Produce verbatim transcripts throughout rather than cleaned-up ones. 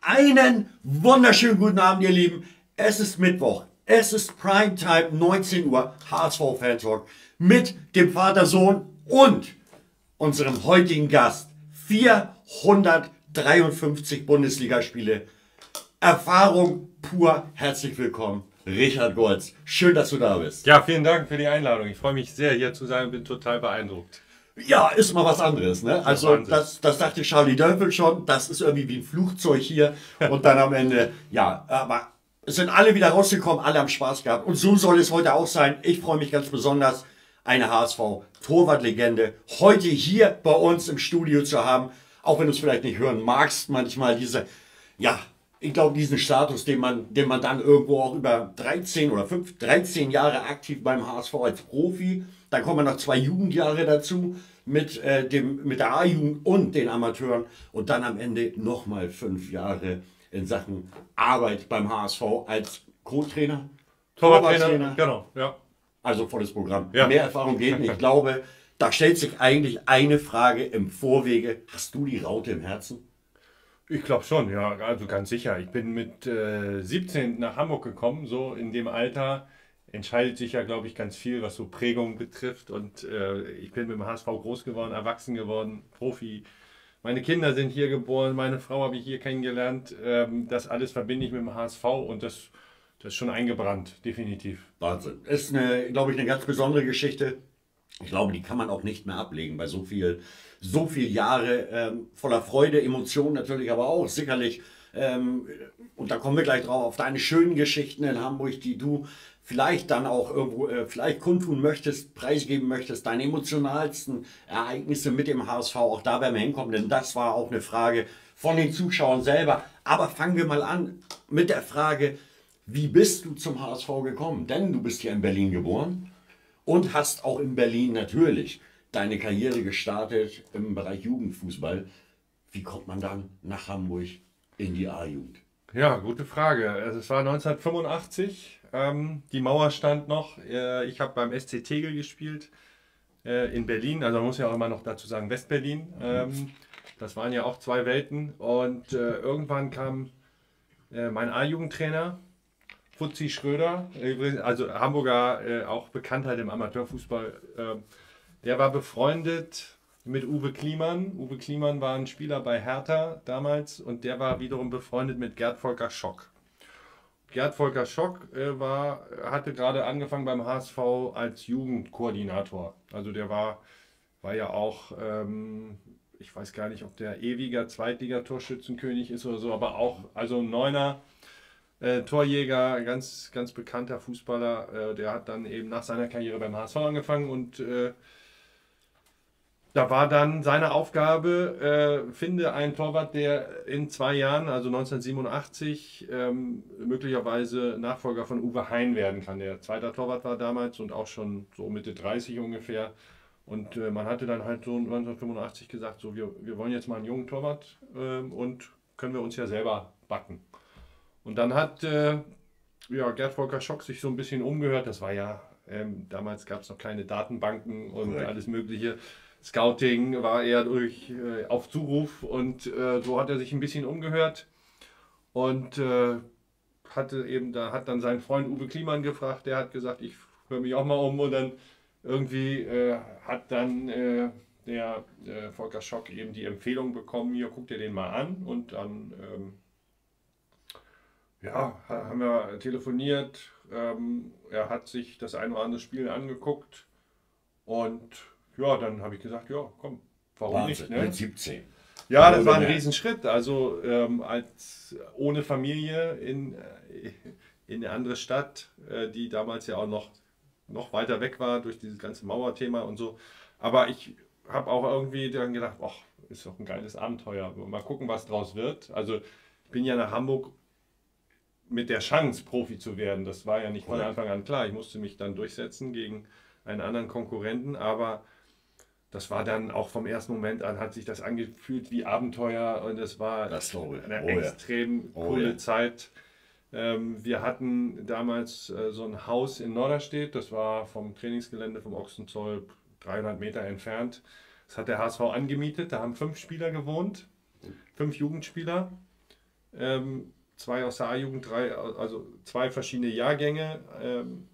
Einen wunderschönen guten Abend, ihr Lieben. Es ist Mittwoch. Es ist Primetime, neunzehn Uhr, H S V-Fan-Talk mit dem Vater-Sohn und unserem heutigen Gast. vierhundertdreiundfünfzig Bundesligaspiele. Erfahrung pur. Herzlich willkommen, Richard Goltz. Schön, dass du da bist. Ja, vielen Dank für die Einladung. Ich freue mich sehr, hier zu sein und bin total beeindruckt. Ja, ist mal was anderes, ne? Also das, das dachte Charlie Dörfel schon, das ist irgendwie wie ein Flugzeug hier und dann am Ende, ja, aber es sind alle wieder rausgekommen, alle haben Spaß gehabt und so soll es heute auch sein. Ich freue mich ganz besonders, eine H S V-Torwartlegende heute hier bei uns im Studio zu haben, auch wenn du es vielleicht nicht hören magst, manchmal diese, ja, ich glaube, diesen Status, den man, den man dann irgendwo auch über dreizehn oder fünf, dreizehn Jahre aktiv beim H S V als Profi, dann kommen noch zwei Jugendjahre dazu mit, äh, dem, mit der A-Jugend und den Amateuren und dann am Ende nochmal fünf Jahre in Sachen Arbeit beim H S V als Co-Trainer, Torwarttrainer, genau, ja. Also volles Programm. Ja. Mehr Erfahrung geht nicht. Ich glaube, da stellt sich eigentlich eine Frage im Vorwege. Hast du die Raute im Herzen? Ich glaube schon, ja, also ganz sicher. Ich bin mit äh, siebzehn nach Hamburg gekommen, so in dem Alter entscheidet sich ja, glaube ich, ganz viel, was so Prägung betrifft. Und äh, ich bin mit dem H S V groß geworden, erwachsen geworden, Profi. Meine Kinder sind hier geboren, meine Frau habe ich hier kennengelernt. Ähm, das alles verbinde ich mit dem H S V und das, das ist schon eingebrannt, definitiv. Wahnsinn. Ist, eine, glaube ich, eine ganz besondere Geschichte. Ich glaube, die kann man auch nicht mehr ablegen bei so viel, so viel Jahre ähm, voller Freude, Emotionen natürlich, aber auch sicherlich. Ähm, und da kommen wir gleich drauf, auf deine schönen Geschichten in Hamburg, die du vielleicht dann auch irgendwo, äh, vielleicht kundtun möchtest, preisgeben möchtest, deine emotionalsten Ereignisse mit dem H S V, auch da werden wir hinkommen, denn das war auch eine Frage von den Zuschauern selber. Aber fangen wir mal an mit der Frage, wie bist du zum H S V gekommen? Denn du bist ja in Berlin geboren und hast auch in Berlin natürlich deine Karriere gestartet im Bereich Jugendfußball. Wie kommt man dann nach Hamburg in die A-Jugend? Ja, gute Frage. Also es war neunzehnhundertfünfundachtzig, ähm, die Mauer stand noch. Äh, ich habe beim S C Tegel gespielt äh, in Berlin, also man muss ja auch immer noch dazu sagen Westberlin. Ähm, das waren ja auch zwei Welten und äh, irgendwann kam äh, mein A-Jugendtrainer, Fuzzi Schröder, also Hamburger, äh, auch Bekanntheit im Amateurfußball, äh, der war befreundet mit Uwe Kliemann. Uwe Kliemann war ein Spieler bei Hertha damals und der war wiederum befreundet mit Gerd Volker Schock. Gerd Volker Schock äh, war, hatte gerade angefangen beim H S V als Jugendkoordinator. Also der war, war ja auch, ähm, ich weiß gar nicht, ob der ewiger Zweitliga-Torschützenkönig ist oder so, aber auch, also ein Neuner. Äh, Torjäger, ganz, ganz bekannter Fußballer, äh, der hat dann eben nach seiner Karriere beim H S V angefangen und äh, da war dann seine Aufgabe, äh, finde einen Torwart, der in zwei Jahren, also neunzehnhundertsiebenundachtzig, ähm, möglicherweise Nachfolger von Uwe Hein werden kann. Der zweite Torwart war damals und auch schon so Mitte dreißig ungefähr. Und äh, man hatte dann halt so neunzehnhundertfünfundachtzig gesagt, so wir, wir wollen jetzt mal einen jungen Torwart äh, und können wir uns ja selber backen. Und dann hat äh, ja, Gerd Volker Schock sich so ein bisschen umgehört. Das war ja, ähm, damals gab es noch kleine Datenbanken und Correct. Alles mögliche. Scouting war eher durch, äh, auf Zuruf und äh, so hat er sich ein bisschen umgehört. Und äh, hatte eben, da hat dann sein Freund Uwe Kliemann gefragt, der hat gesagt, ich höre mich auch mal um. Und dann irgendwie äh, hat dann äh, der äh, Volker Schock eben die Empfehlung bekommen, hier guck dir den mal an. Und dann ähm, ja, haben wir telefoniert, ähm, er hat sich das ein oder andere Spiel angeguckt und ja, dann habe ich gesagt, ja, komm, warum Wahnsinn, nicht? Ne? Mit siebzehn. Ja, das war ein Riesenschritt, also ähm, als ohne Familie in, äh, in eine andere Stadt, äh, die damals ja auch noch, noch weiter weg war durch dieses ganze Mauerthema und so, aber ich habe auch irgendwie dann gedacht, ach, ist doch ein geiles Abenteuer, mal gucken, was draus wird. Also ich bin ja nach Hamburg mit der Chance, Profi zu werden. Das war ja nicht von Anfang an klar. Ich musste mich dann durchsetzen gegen einen anderen Konkurrenten, aber das war dann auch vom ersten Moment an, hat sich das angefühlt wie Abenteuer und es war das eine oh, extrem ja. coole oh, ja. Zeit. Ähm, wir hatten damals äh, so ein Haus in Norderstedt, das war vom Trainingsgelände vom Ochsenzoll dreihundert Meter entfernt. Das hat der H S V angemietet, da haben fünf Spieler gewohnt, fünf Jugendspieler. Ähm, zwei aus der A-Jugend, drei, also zwei verschiedene Jahrgänge ähm,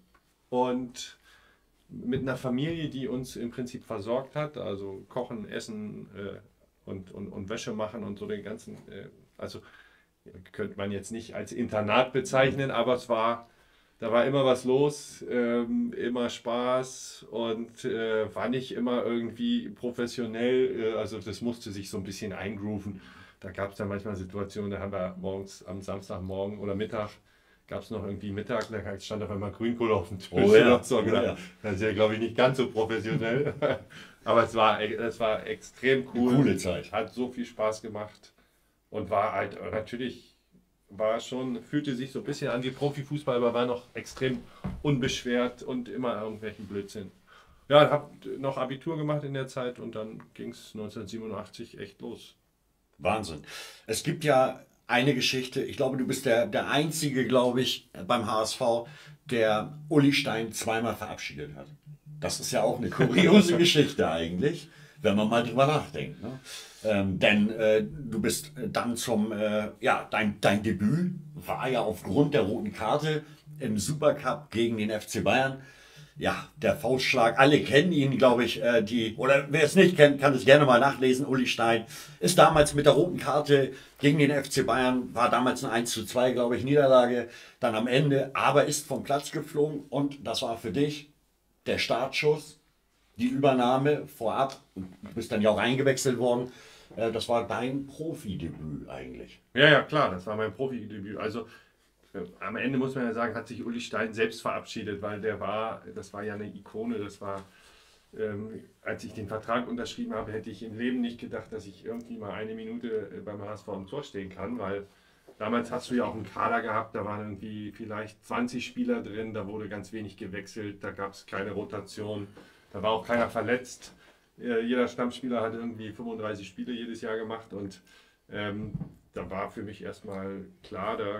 und mit einer Familie, die uns im Prinzip versorgt hat, also kochen, essen äh, und, und, und Wäsche machen und so den ganzen, äh, also könnte man jetzt nicht als Internat bezeichnen, aber es war, da war immer was los, ähm, immer Spaß und äh, war nicht immer irgendwie professionell, äh, also das musste sich so ein bisschen eingrooven. Da gab es dann manchmal Situationen, da haben wir morgens am Samstagmorgen oder Mittag gab es noch irgendwie Mittag, da stand auf einmal Grünkohl auf dem Tisch Oh ja, oder so. oh ja. Das ist ja, glaube ich, nicht ganz so professionell. Aber es war, es war extrem cool. Eine coole Zeit. Hat so viel Spaß gemacht und war halt natürlich, war schon, fühlte sich so ein bisschen an wie Profifußball, aber war noch extrem unbeschwert und immer irgendwelchen Blödsinn. Ja, habe noch Abitur gemacht in der Zeit und dann ging es neunzehnhundertsiebenundachtzig echt los. Wahnsinn. Es gibt ja eine Geschichte, ich glaube, du bist der, der Einzige, glaube ich, beim H S V, der Uli Stein zweimal verabschiedet hat. Das ist ja auch eine kuriose Geschichte eigentlich, wenn man mal drüber nachdenkt. Ne? Ähm, denn äh, du bist dann zum, äh, ja, dein, dein Debüt war ja aufgrund der roten Karte im Supercup gegen den F C Bayern. Ja, der Faustschlag, alle kennen ihn, glaube ich, äh, die, oder wer es nicht kennt, kann es gerne mal nachlesen. Uli Stein ist damals mit der roten Karte gegen den F C Bayern, war damals eine eins zu zwei, glaube ich, Niederlage, dann am Ende, aber ist vom Platz geflogen und das war für dich der Startschuss, die Übernahme vorab, du bist dann ja auch eingewechselt worden, äh, das war dein Profidebüt eigentlich. Ja, ja, klar, das war mein Profidebüt. Also äh, am Ende muss man ja sagen, hat sich Uli Stein selbst verabschiedet, weil der war, das war ja eine Ikone, das war, ähm, als ich den Vertrag unterschrieben habe, hätte ich im Leben nicht gedacht, dass ich irgendwie mal eine Minute äh, beim H S V im Tor stehen kann, weil damals hast du ja auch einen Kader gehabt, da waren irgendwie vielleicht zwanzig Spieler drin, da wurde ganz wenig gewechselt, da gab es keine Rotation, da war auch keiner verletzt. Äh, jeder Stammspieler hat irgendwie fünfunddreißig Spiele jedes Jahr gemacht und ähm, da war für mich erstmal klar, da,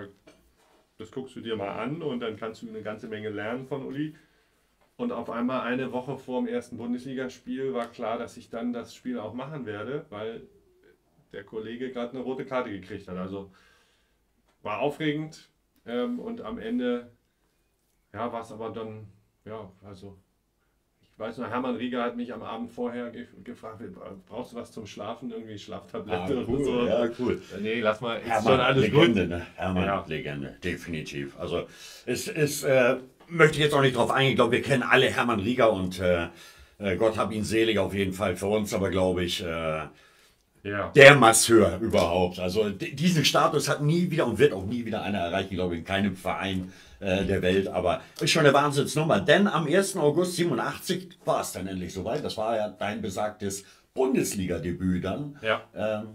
das guckst du dir mal an und dann kannst du eine ganze Menge lernen von Uli. Und auf einmal eine Woche vor dem ersten Bundesligaspiel war klar, dass ich dann das Spiel auch machen werde, weil der Kollege gerade eine rote Karte gekriegt hat. Also war aufregend ähm, und am Ende ja, war es aber dann, ja, also ich weiß noch, Hermann Rieger hat mich am Abend vorher ge gefragt, brauchst du was zum Schlafen, irgendwie Schlaftablette Ah, cool, oder so. ja, cool. Nee, lass mal, ist Hermann, schon alles Legende, gut. ne? Hermann, Ja. Legende, definitiv. Also es ist, äh, möchte ich jetzt auch nicht drauf eingehen, ich glaube, wir kennen alle Hermann Rieger und äh, äh, Gott hab ihn selig auf jeden Fall für uns, aber glaube ich, äh, Ja. der Masseur überhaupt. Also diesen Status hat nie wieder und wird auch nie wieder einer erreichen, glaube ich, in keinem Verein äh, der Welt. Aber ist schon eine Wahnsinnsnummer. Denn am ersten August siebenundachtzig war es dann endlich soweit. Das war ja dein besagtes Bundesliga-Debüt dann. Ja. Ähm,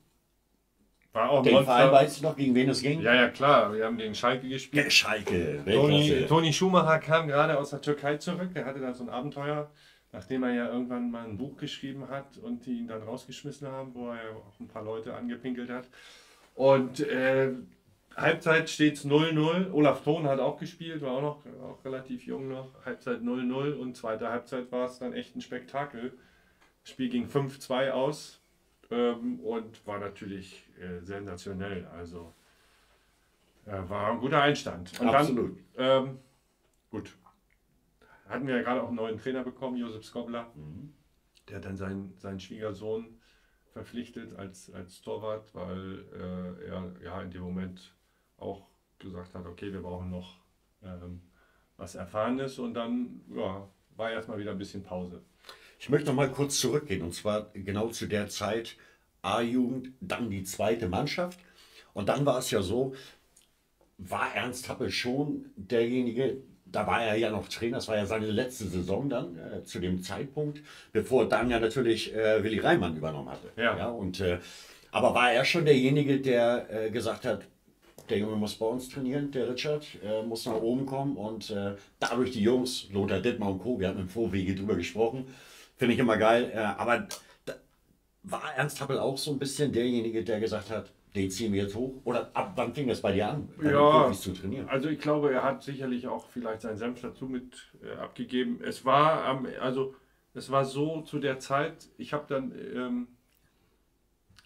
War auch den Monster. Verein, weißt du noch, gegen wen es ging? Ja, ja, klar. Wir haben gegen Schalke gespielt. Der Schalke. Toni, Weltklasse. Toni Schumacher kam gerade aus der Türkei zurück. Der hatte da so ein Abenteuer, nachdem er ja irgendwann mal ein Buch geschrieben hat und die ihn dann rausgeschmissen haben, wo er ja auch ein paar Leute angepinkelt hat. Und äh, Halbzeit steht es null null. Olaf Thon hat auch gespielt, war auch noch auch relativ jung noch. Halbzeit null null und zweite Halbzeit war es dann echt ein Spektakel. Das Spiel ging fünf zwei aus ähm, und war natürlich äh, sensationell. Also äh, war ein guter Einstand. Und Absolut. dann, ähm, gut, hatten wir ja gerade auch einen neuen Trainer bekommen, Josip Skobla. Mhm. Der hat dann seinen, seinen Schwiegersohn verpflichtet als, als Torwart, weil äh, er ja in dem Moment auch gesagt hat, okay, wir brauchen noch ähm, was Erfahrenes und dann ja, war erstmal wieder ein bisschen Pause. Ich möchte noch mal kurz zurückgehen und zwar genau zu der Zeit A-Jugend, dann die zweite Mannschaft. Und dann war es ja so, war Ernst Happel schon derjenige, da war er ja noch Trainer, das war ja seine letzte Saison dann äh, zu dem Zeitpunkt, bevor dann ja natürlich äh, Willi Reimann übernommen hatte. Ja. Ja, und, äh, aber war er schon derjenige, der äh, gesagt hat, der Junge muss bei uns trainieren, der Richard, äh, muss nach oben kommen und äh, dadurch die Jungs, Lothar Dittmar und Co., wir hatten im Vorwege drüber gesprochen, finde ich immer geil, äh, aber da, war Ernst Happel auch so ein bisschen derjenige, der gesagt hat, den ziehen wir jetzt hoch? Oder ab wann fing das bei dir an, bei den Ja, Profis zu trainieren? also ich glaube, er hat sicherlich auch vielleicht seinen Senf dazu mit äh, abgegeben. Es war, ähm, also es war so zu der Zeit, ich habe dann ähm,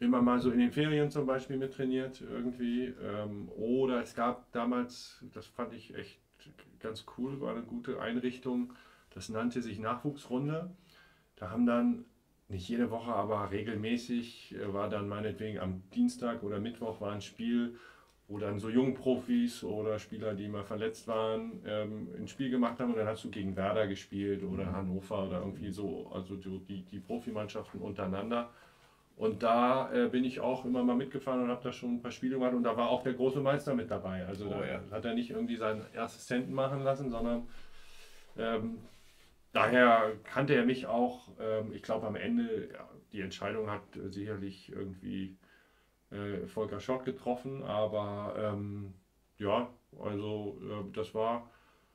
immer mal so in den Ferien zum Beispiel mittrainiert irgendwie. Ähm, oder es gab damals, das fand ich echt ganz cool, war eine gute Einrichtung, das nannte sich Nachwuchsrunde. Da haben dann nicht jede Woche, aber regelmäßig äh, war dann meinetwegen am Dienstag oder Mittwoch war ein Spiel, wo dann so Jungprofis oder Spieler, die mal verletzt waren, ähm, ein Spiel gemacht haben und dann hast du gegen Werder gespielt oder Hannover oder irgendwie so, also die, die Profimannschaften untereinander. Und da äh, bin ich auch immer mal mitgefahren und habe da schon ein paar Spiele gemacht und da war auch der große Meister mit dabei. Also Oh, da ja. hat er nicht irgendwie seinen Assistenten machen lassen, sondern ähm, daher kannte er mich auch. Ähm, ich glaube am Ende, ja, die Entscheidung hat äh, sicherlich irgendwie äh, Volker Schott getroffen, aber ähm, ja, also äh, das war,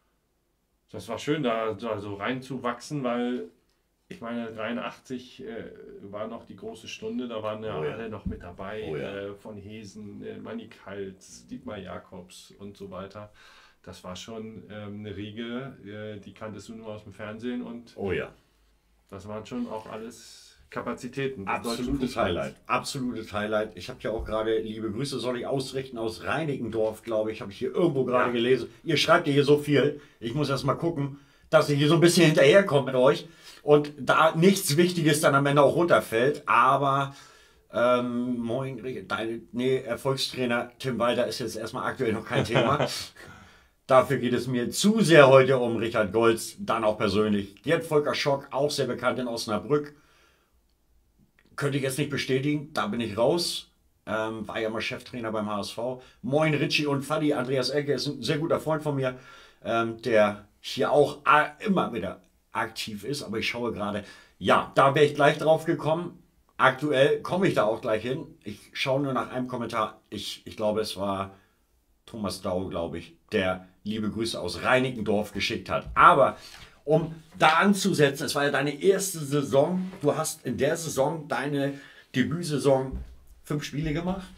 das war schön, da, da so reinzuwachsen, weil ich meine, dreiundachtzig äh, war noch die große Stunde, da waren ja, Oh ja. alle noch mit dabei, Oh ja. äh, von Hesen, äh, Manni Kaltz, Dietmar Jakobs und so weiter. Das war schon ähm, eine Riege, äh, die kanntest du nur aus dem Fernsehen und Oh ja. das waren schon auch alles Kapazitäten des deutschen Absolutes Fußballs. Highlight. Absolutes Highlight. Ich habe ja auch gerade, liebe Grüße soll ich ausrichten aus Reinickendorf, glaube ich, habe ich hier irgendwo gerade Ja. gelesen. Ihr schreibt ja hier so viel. Ich muss erst mal gucken, dass ich hier so ein bisschen hinterherkomme mit euch und da nichts Wichtiges dann am Ende auch runterfällt. Aber ähm, moin, deine, nee, Erfolgstrainer Tim Walter ist jetzt erstmal aktuell noch kein Thema. Dafür geht es mir zu sehr heute um Richard Goltz, dann auch persönlich. Gerd Volker Schock, auch sehr bekannt in Osnabrück. Könnte ich jetzt nicht bestätigen, da bin ich raus. Ähm, war ja mal Cheftrainer beim H S V. Moin Richie und Fadi, Andreas Ecke ist ein sehr guter Freund von mir, ähm, der hier auch immer wieder aktiv ist. Aber ich schaue gerade, ja, da wäre ich gleich drauf gekommen. Aktuell komme ich da auch gleich hin. Ich schaue nur nach einem Kommentar. Ich, ich glaube, es war Thomas Dau, glaube ich, der liebe Grüße aus Reinickendorf geschickt hat. Aber um da anzusetzen, es war ja deine erste Saison. Du hast in der Saison, deine Debütsaison, fünf Spiele gemacht.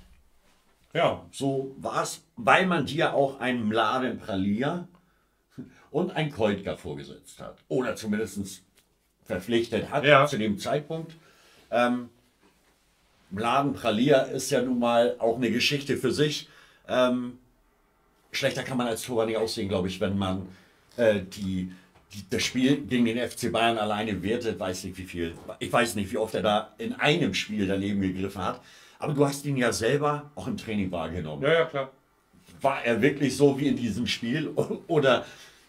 Ja, So war es, weil man dir auch einen Mladen Pralia und einen Koitka vorgesetzt hat. Oder zumindest verpflichtet hat Ja. zu dem Zeitpunkt. Ähm, Mladen Pralia ist ja nun mal auch eine Geschichte für sich. Ähm, schlechter kann man als Torwart nicht aussehen, glaube ich, wenn man äh, die, die, das Spiel gegen den F C Bayern alleine wertet. Weiß nicht wie viel. Ich weiß nicht, wie oft er da in einem Spiel daneben gegriffen hat. Aber du hast ihn ja selber auch im Training wahrgenommen. ja, ja, klar. War er wirklich so wie in diesem Spiel? Oder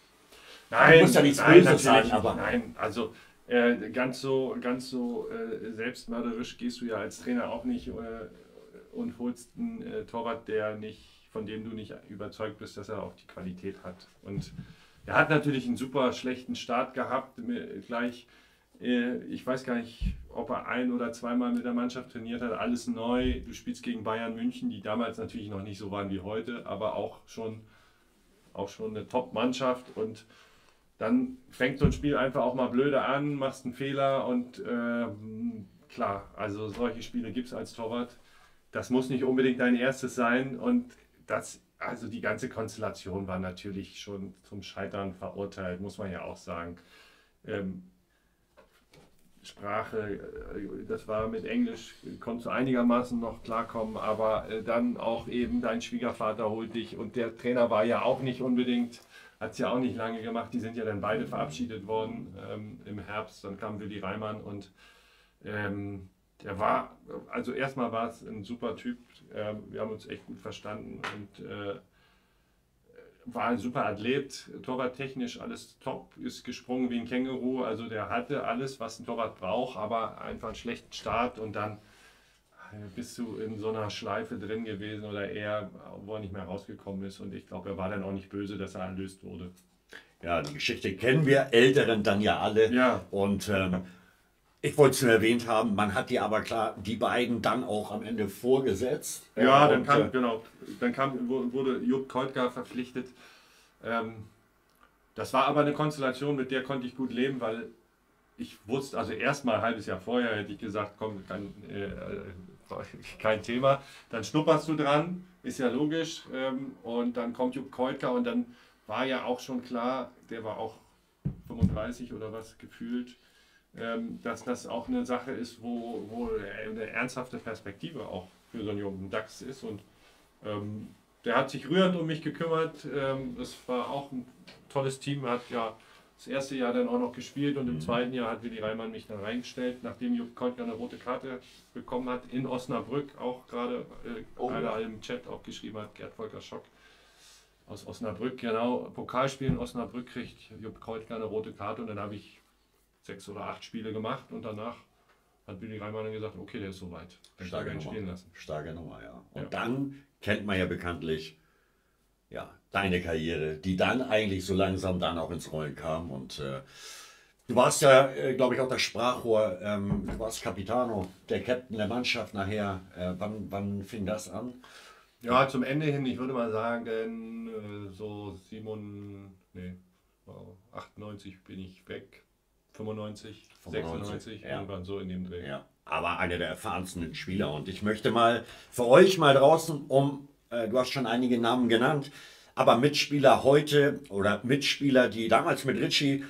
Nein, Du musst ja nichts nein, Böses natürlich sagen, nicht. aber- Nein, also äh, ganz so, ganz so äh, selbstmörderisch gehst du ja als Trainer auch nicht äh, und holst einen äh, Torwart, der nicht, von dem du nicht überzeugt bist, dass er auch die Qualität hat. Und er hat natürlich einen super schlechten Start gehabt, mir- gleich. äh, Ich weiß gar nicht, ob er ein oder zweimal mit der Mannschaft trainiert hat. Alles neu. Du spielst gegen Bayern München, die damals natürlich noch nicht so waren wie heute, aber auch schon, auch schon eine Top-Mannschaft. Und dann fängt so ein Spiel einfach auch mal blöde an, machst einen Fehler und ähm, klar, also solche Spiele gibt es als Torwart. Das muss nicht unbedingt dein erstes sein und das, also die ganze Konstellation war natürlich schon zum Scheitern verurteilt, muss man ja auch sagen. Ähm, Sprache, äh, das war mit Englisch, konntest du einigermaßen noch klarkommen, aber äh, dann auch eben dein Schwiegervater holt dich und der Trainer war ja auch nicht unbedingt, hat es ja auch nicht lange gemacht, die sind ja dann beide verabschiedet worden ähm, im Herbst, dann kam Willi Reimann und ähm, der war, also erstmal war es ein super Typ, äh, wir haben uns echt gut verstanden und äh, war ein super Athlet, torwarttechnisch alles top, ist gesprungen wie ein Känguru, also der hatte alles, was ein Torwart braucht, aber einfach einen schlechten Start und dann bist du in so einer Schleife drin gewesen oder er, wo er nicht mehr rausgekommen ist und ich glaube, er war dann auch nicht böse, dass er erlöst wurde. Ja, die Geschichte kennen wir Älteren dann ja alle. Ja. Und ähm, ich wollte es nur erwähnt haben, man hat die aber klar, die beiden dann auch am Ende vorgesetzt. Ja, Äh, dann und, kam, äh, genau, dann kam, wurde Jupp Koitka verpflichtet. Ähm, das war aber eine Konstellation, mit der konnte ich gut leben, weil ich wusste, also erstmal ein halbes Jahr vorher hätte ich gesagt, komm, kein, äh, kein Thema. Dann schnupperst du dran, ist ja logisch. Ähm, und dann kommt Jupp Koitka und dann war ja auch schon klar, der war auch fünfunddreißig oder was gefühlt. ähm, dass das auch eine Sache ist, wo, wo eine ernsthafte Perspektive auch für so einen jungen Dachs ist. Und ähm, der hat sich rührend um mich gekümmert. Ähm, das war auch ein tolles Team. Hat ja das erste Jahr dann auch noch gespielt und im Mhm. zweiten Jahr hat Willi Reimann mich dann reingestellt, nachdem Jupp Koldner eine rote Karte bekommen hat in Osnabrück, auch gerade äh, Oh, einer ja. im Chat auch geschrieben hat, Gerd Volker Schock aus Osnabrück, genau, Pokalspiel in Osnabrück kriegt Jupp Koldner eine rote Karte und dann habe ich sechs oder acht Spiele gemacht und danach hat Willi Reimann dann gesagt, okay, der ist soweit, dann kann Starke ich ihn spielen Nummer. lassen. Starke Nummer, ja. Und Ja. dann kennt man ja bekanntlich ja, deine Karriere, die dann eigentlich so langsam dann auch ins Rollen kam. Und äh, du warst ja, äh, glaube ich, auch das Sprachrohr. Ähm, du warst Capitano, der Captain der Mannschaft nachher. Äh, wann, wann fing das an? Ja, zum Ende hin, ich würde mal sagen, äh, so sieben, nee, wow, achtundneunzig bin ich weg, fünfundneunzig, sechsundneunzig, ja. irgendwann so in dem Dreh. Ja, aber einer der erfahrensten Spieler. Und ich möchte mal für euch mal draußen, um, äh, du hast schon einige Namen genannt, aber Mitspieler heute oder Mitspieler, die damals mit Richie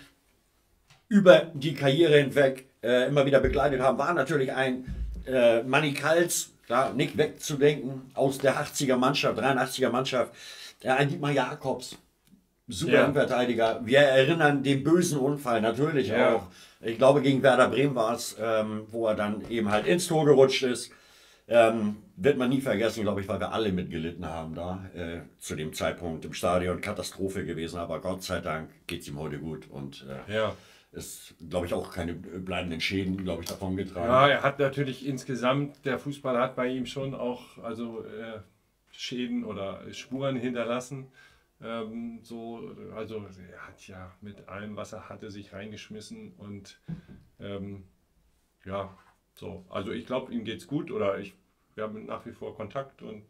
über die Karriere hinweg äh, immer wieder begleitet haben, war natürlich ein äh, Manny Kals, da nicht wegzudenken, aus der achtziger Mannschaft, dreiundachtziger Mannschaft, äh, ein Dietmar Jakobs, super Ja. Innenverteidiger. Wir erinnern den bösen Unfall natürlich Ja. auch. Ich glaube, gegen Werder Bremen war es, ähm, wo er dann eben halt ins Tor gerutscht ist. Ähm, wird man nie vergessen, glaube ich, weil wir alle mitgelitten haben da äh, zu dem Zeitpunkt im Stadion. Katastrophe gewesen, aber Gott sei Dank geht es ihm heute gut und äh, Ja. ist, glaube ich, auch keine bleibenden Schäden, glaube ich, davon getragen. Ja, er hat natürlich insgesamt, der Fußball hat bei ihm schon auch also äh, Schäden oder Spuren hinterlassen. Ähm, so, also er hat ja mit allem, was er hatte, sich reingeschmissen und ähm, ja, so. Also ich glaube, ihm geht's gut oder ich, wir haben nach wie vor Kontakt und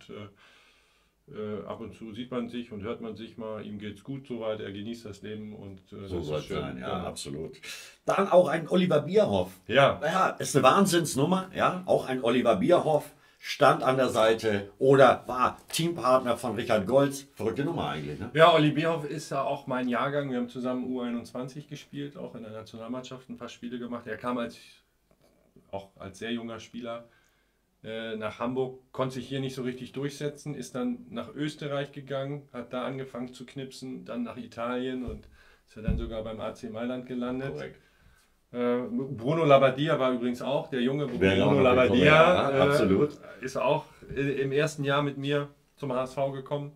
äh, äh, ab und zu sieht man sich und hört man sich mal. Ihm geht's gut soweit, er genießt das Leben und äh, So das soll ist es schön. sein, ja, Genau. absolut. Dann auch ein Oliver Bierhoff. Ja, Ja, ist eine Wahnsinnsnummer, ja. Auch ein Oliver Bierhoff stand an der Seite oder war Teampartner von Richard Goltz. Verrückte Nummer eigentlich, ne? Ja, Olli Bierhoff ist ja auch mein Jahrgang. Wir haben zusammen U einundzwanzig gespielt, auch in der Nationalmannschaft ein paar Spiele gemacht. Er kam als, auch als sehr junger Spieler äh, nach Hamburg, konnte sich hier nicht so richtig durchsetzen, ist dann nach Österreich gegangen, hat da angefangen zu knipsen, dann nach Italien und ist ja dann sogar beim A C Mailand gelandet. Korrekt. Äh, Bruno Labbadia war übrigens auch, der junge Wäre auch Bruno noch gekommen, ja, Labbadia, absolut. äh, ist auch äh, im ersten Jahr mit mir zum H S V gekommen.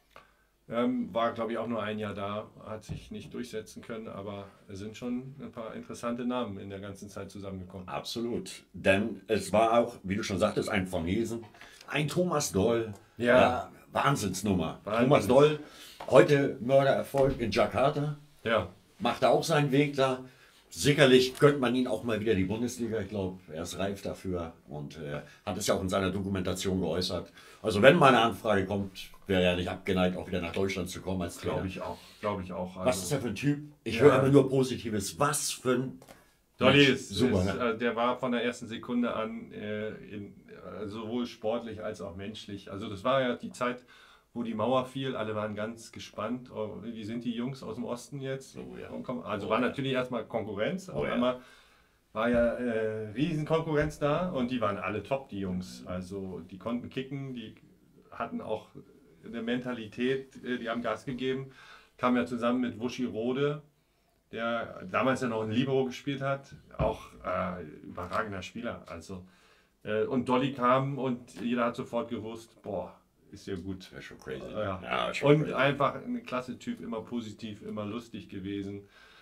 Ähm, war, glaube ich, auch nur ein Jahr da, hat sich nicht durchsetzen können, aber es sind schon ein paar interessante Namen in der ganzen Zeit zusammengekommen. Absolut. Denn es war auch, wie du schon sagtest, ein von Hesen, ein Thomas Doll. Ja. Wahnsinnsnummer. Wahnsinn. Thomas Doll, heute Mördererfolg in Jakarta, Ja, macht er auch seinen Weg da. Sicherlich gönnt man ihn auch mal wieder die Bundesliga. Ich glaube, er ist reif dafür und äh, hat es ja auch in seiner Dokumentation geäußert. Also wenn mal eine Anfrage kommt, wäre er nicht abgeneigt, auch wieder nach Deutschland zu kommen als Trainer. glaube ich auch. Glaube ich auch. Was ist er für ein Typ? Ich Ja. höre immer nur Positives. Was für ein Dolly Mensch. ist, super. ist, Ne? äh, der war von der ersten Sekunde an äh, in, äh, sowohl sportlich als auch menschlich. Also das war ja die Zeit, wo die Mauer fiel. Alle waren ganz gespannt. Oh, wie sind die Jungs aus dem Osten jetzt? Oh ja. Also Oh war ja. natürlich erstmal Konkurrenz. Auf Oh ja. einmal war ja äh, Riesenkonkurrenz da und die waren alle top, die Jungs. Also die konnten kicken, die hatten auch eine Mentalität, äh, die haben Gas gegeben. Kam ja zusammen mit Wuschi Rode, der damals ja noch in Libero gespielt hat, auch äh, überragender Spieler. Also, äh, und Dolly kam und jeder hat sofort gewusst, boah, ist ja gut. Das ist schon crazy. Ja. Ja, schon Und crazy. einfach ein klasse Typ, immer positiv, immer lustig gewesen.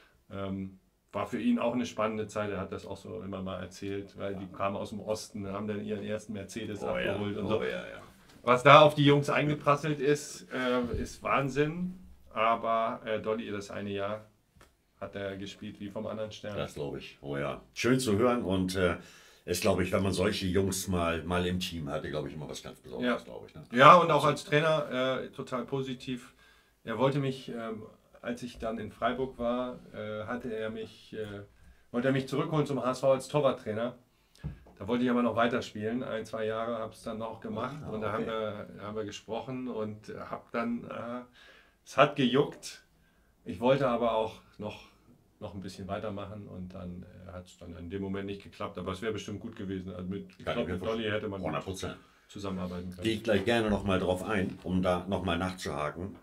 Ähm, war für ihn auch eine spannende Zeit, er hat das auch so immer mal erzählt, weil die kamen aus dem Osten, haben dann ihren ersten Mercedes Oh ja. abgeholt und Oh so. ja, ja. Was da auf die Jungs eingeprasselt ist, äh, ist Wahnsinn. Aber äh, Dolly, das eine Jahr, hat er gespielt wie vom anderen Stern. Das glaube ich. Oh ja. Schön zu hören und äh, ist, glaube ich, wenn man solche Jungs mal, mal im Team hatte, glaube ich, immer was ganz Besonderes, Ja. glaube ich. Ne? Ja, und auch als Trainer äh, total positiv. Er wollte mich, ähm, als ich dann in Freiburg war, äh, hatte er mich, äh, wollte er mich zurückholen zum H S V als Torwarttrainer. Da wollte ich aber noch weiterspielen. Ein, zwei Jahre habe es dann noch gemacht Ah, und da haben okay. wir, haben wir gesprochen und habe dann, äh, es hat gejuckt. Ich wollte aber auch noch noch ein bisschen weitermachen und dann äh, hat es dann in dem Moment nicht geklappt, aber es wäre bestimmt gut gewesen. Also mit, ich glaub, mit Dolly hätte man hundert Prozent zusammenarbeiten können. Gehe ich gleich gerne nochmal drauf ein, um da nochmal nachzuhaken.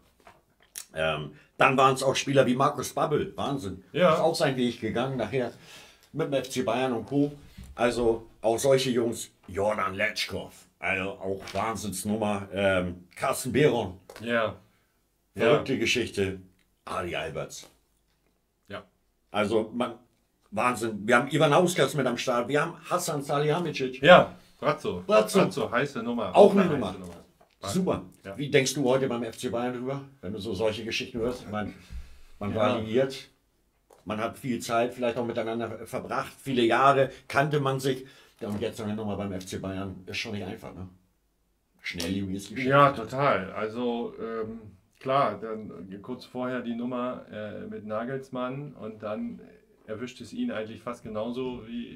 Ähm, dann waren es auch Spieler wie Markus Babbel, Wahnsinn. Ja. Ist auch seinen Weg gegangen, nachher mit dem F C Bayern und Co. Also auch solche Jungs, Jordan Letschkow, also auch Wahnsinnsnummer, ähm, Carsten Behron, Ja. verrückte Geschichte, Adi Alberts. Ja. Also man, Wahnsinn, wir haben Ivan Hauskas mit am Start, wir haben Hassan Salihamidzic. Ja, Brazzo. Brazzo. Brazzo, heiße Nummer. Auch eine heiße Nummer. Brazzo. Super. Ja. Wie denkst du heute beim F C Bayern drüber, wenn du so solche Geschichten hörst? Ich meine, man war Ja. liiert, man hat viel Zeit vielleicht auch miteinander verbracht, viele Jahre kannte man sich. Ja, und jetzt eine Nummer beim F C Bayern ist schon nicht einfach, ne? Schnelllebiges Geschäft. Ja, total. Also ähm, klar, dann kurz vorher die Nummer äh, mit Nagelsmann und dann erwischt es ihn eigentlich fast genauso wie,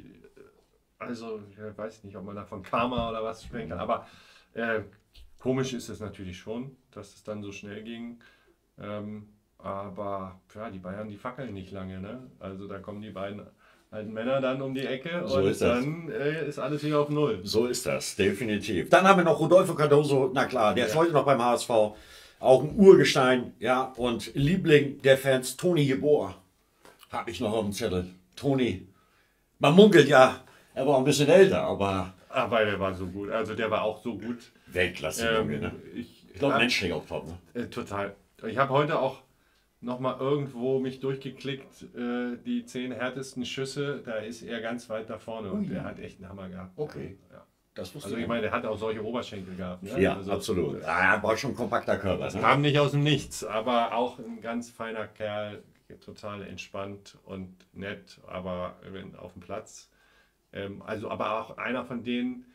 also ich weiß nicht, ob man da von Karma oder was sprechen kann, aber äh, komisch ist es natürlich schon, dass es dann so schnell ging. Ähm, aber ja, die Bayern, die fackeln nicht lange, ne? Also da kommen die beiden alten Männer dann um die Ecke So und ist das. dann äh, ist alles wieder auf Null. So ist das, definitiv. Dann haben wir noch Rodolfo Cardoso, na klar, der ist Ja. heute noch beim H S V. Auch ein Urgestein, ja, und Liebling der Fans, Toni Jeboa, habe ich noch auf dem Zettel. Toni, man munkelt ja, er war ein bisschen älter, aber Aber der war so gut, also der war auch so gut. Weltklasse, Ähm, Junge, ne? ich Ich glaube, hab- menschlich auch top, ne? Äh, total. Ich habe heute auch nochmal irgendwo mich durchgeklickt, äh, die zehn härtesten Schüsse, da ist er ganz weit da vorne und Ui. der hat echt einen Hammer gehabt. Okay. Ja. Das wusste Also ich ich meine, der hat auch solche Oberschenkel gehabt. Ne? Ja, also, absolut. Ah, er war schon ein kompakter Körper. Das Ne? kam nicht aus dem Nichts, aber auch ein ganz feiner Kerl, total entspannt und nett, aber wenn auf dem Platz. Ähm, also aber auch einer von denen,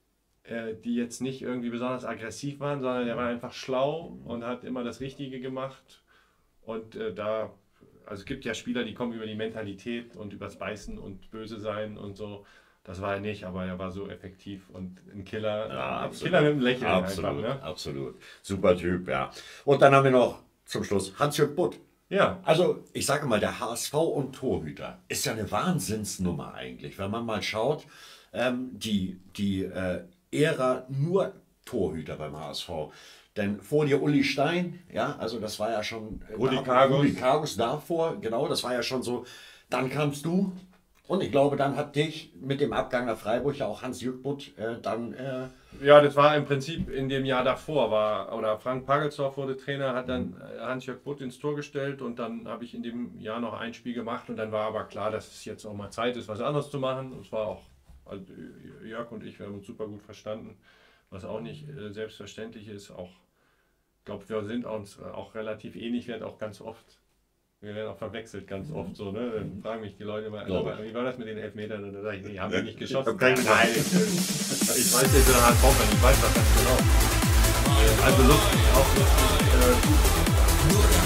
äh, die jetzt nicht irgendwie besonders aggressiv waren, sondern der war einfach schlau und hat immer das Richtige gemacht. Und äh, da, also es gibt ja Spieler, die kommen über die Mentalität und übers Beißen und böse sein und so. Das war er nicht, aber er war so effektiv und ein Killer. Ja, ein absolut. Killer mit einem Lächeln Absolut, einfach. Ne? absolut. Super Typ, ja. Und dann haben wir noch zum Schluss Hans-Jörg Butt. Ja, Also, ich sage mal, der H S V und Torhüter ist ja eine Wahnsinnsnummer eigentlich. Wenn man mal schaut, ähm, die, die äh, Ära nur Torhüter beim H S V. Denn vor dir Uli Stein, ja, also das war ja schon äh, Rudi da- Kargus. Rudi Kargus davor, genau, das war ja schon so. Dann kamst du und ich glaube, dann hat dich mit dem Abgang nach Freiburg ja auch Hans-Jörg Butt äh, dann äh, ja, das war im Prinzip in dem Jahr davor, war, oder Frank Pagelsdorf wurde Trainer, hat dann äh, Hans-Jörg Butt ins Tor gestellt und dann habe ich in dem Jahr noch ein Spiel gemacht und dann war aber klar, dass es jetzt auch mal Zeit ist, was anderes zu machen. Es war auch, also Jörg und ich, wir haben uns super gut verstanden, was auch nicht äh, selbstverständlich ist. Auch, ich glaube, wir sind uns äh, auch relativ ähnlich, werden auch ganz oft, wir werden auch verwechselt ganz oft so, ne? Dann fragen mich die Leute immer, Glaube wie war das mit den Elfmetern? Und dann sage ich, nee, haben wir nicht geschossen. hab keinen Nein, ich weiß nicht, der H S V-Fan, ich weiß das ganz genau. Äh, Also lustig, auch lustig. Äh,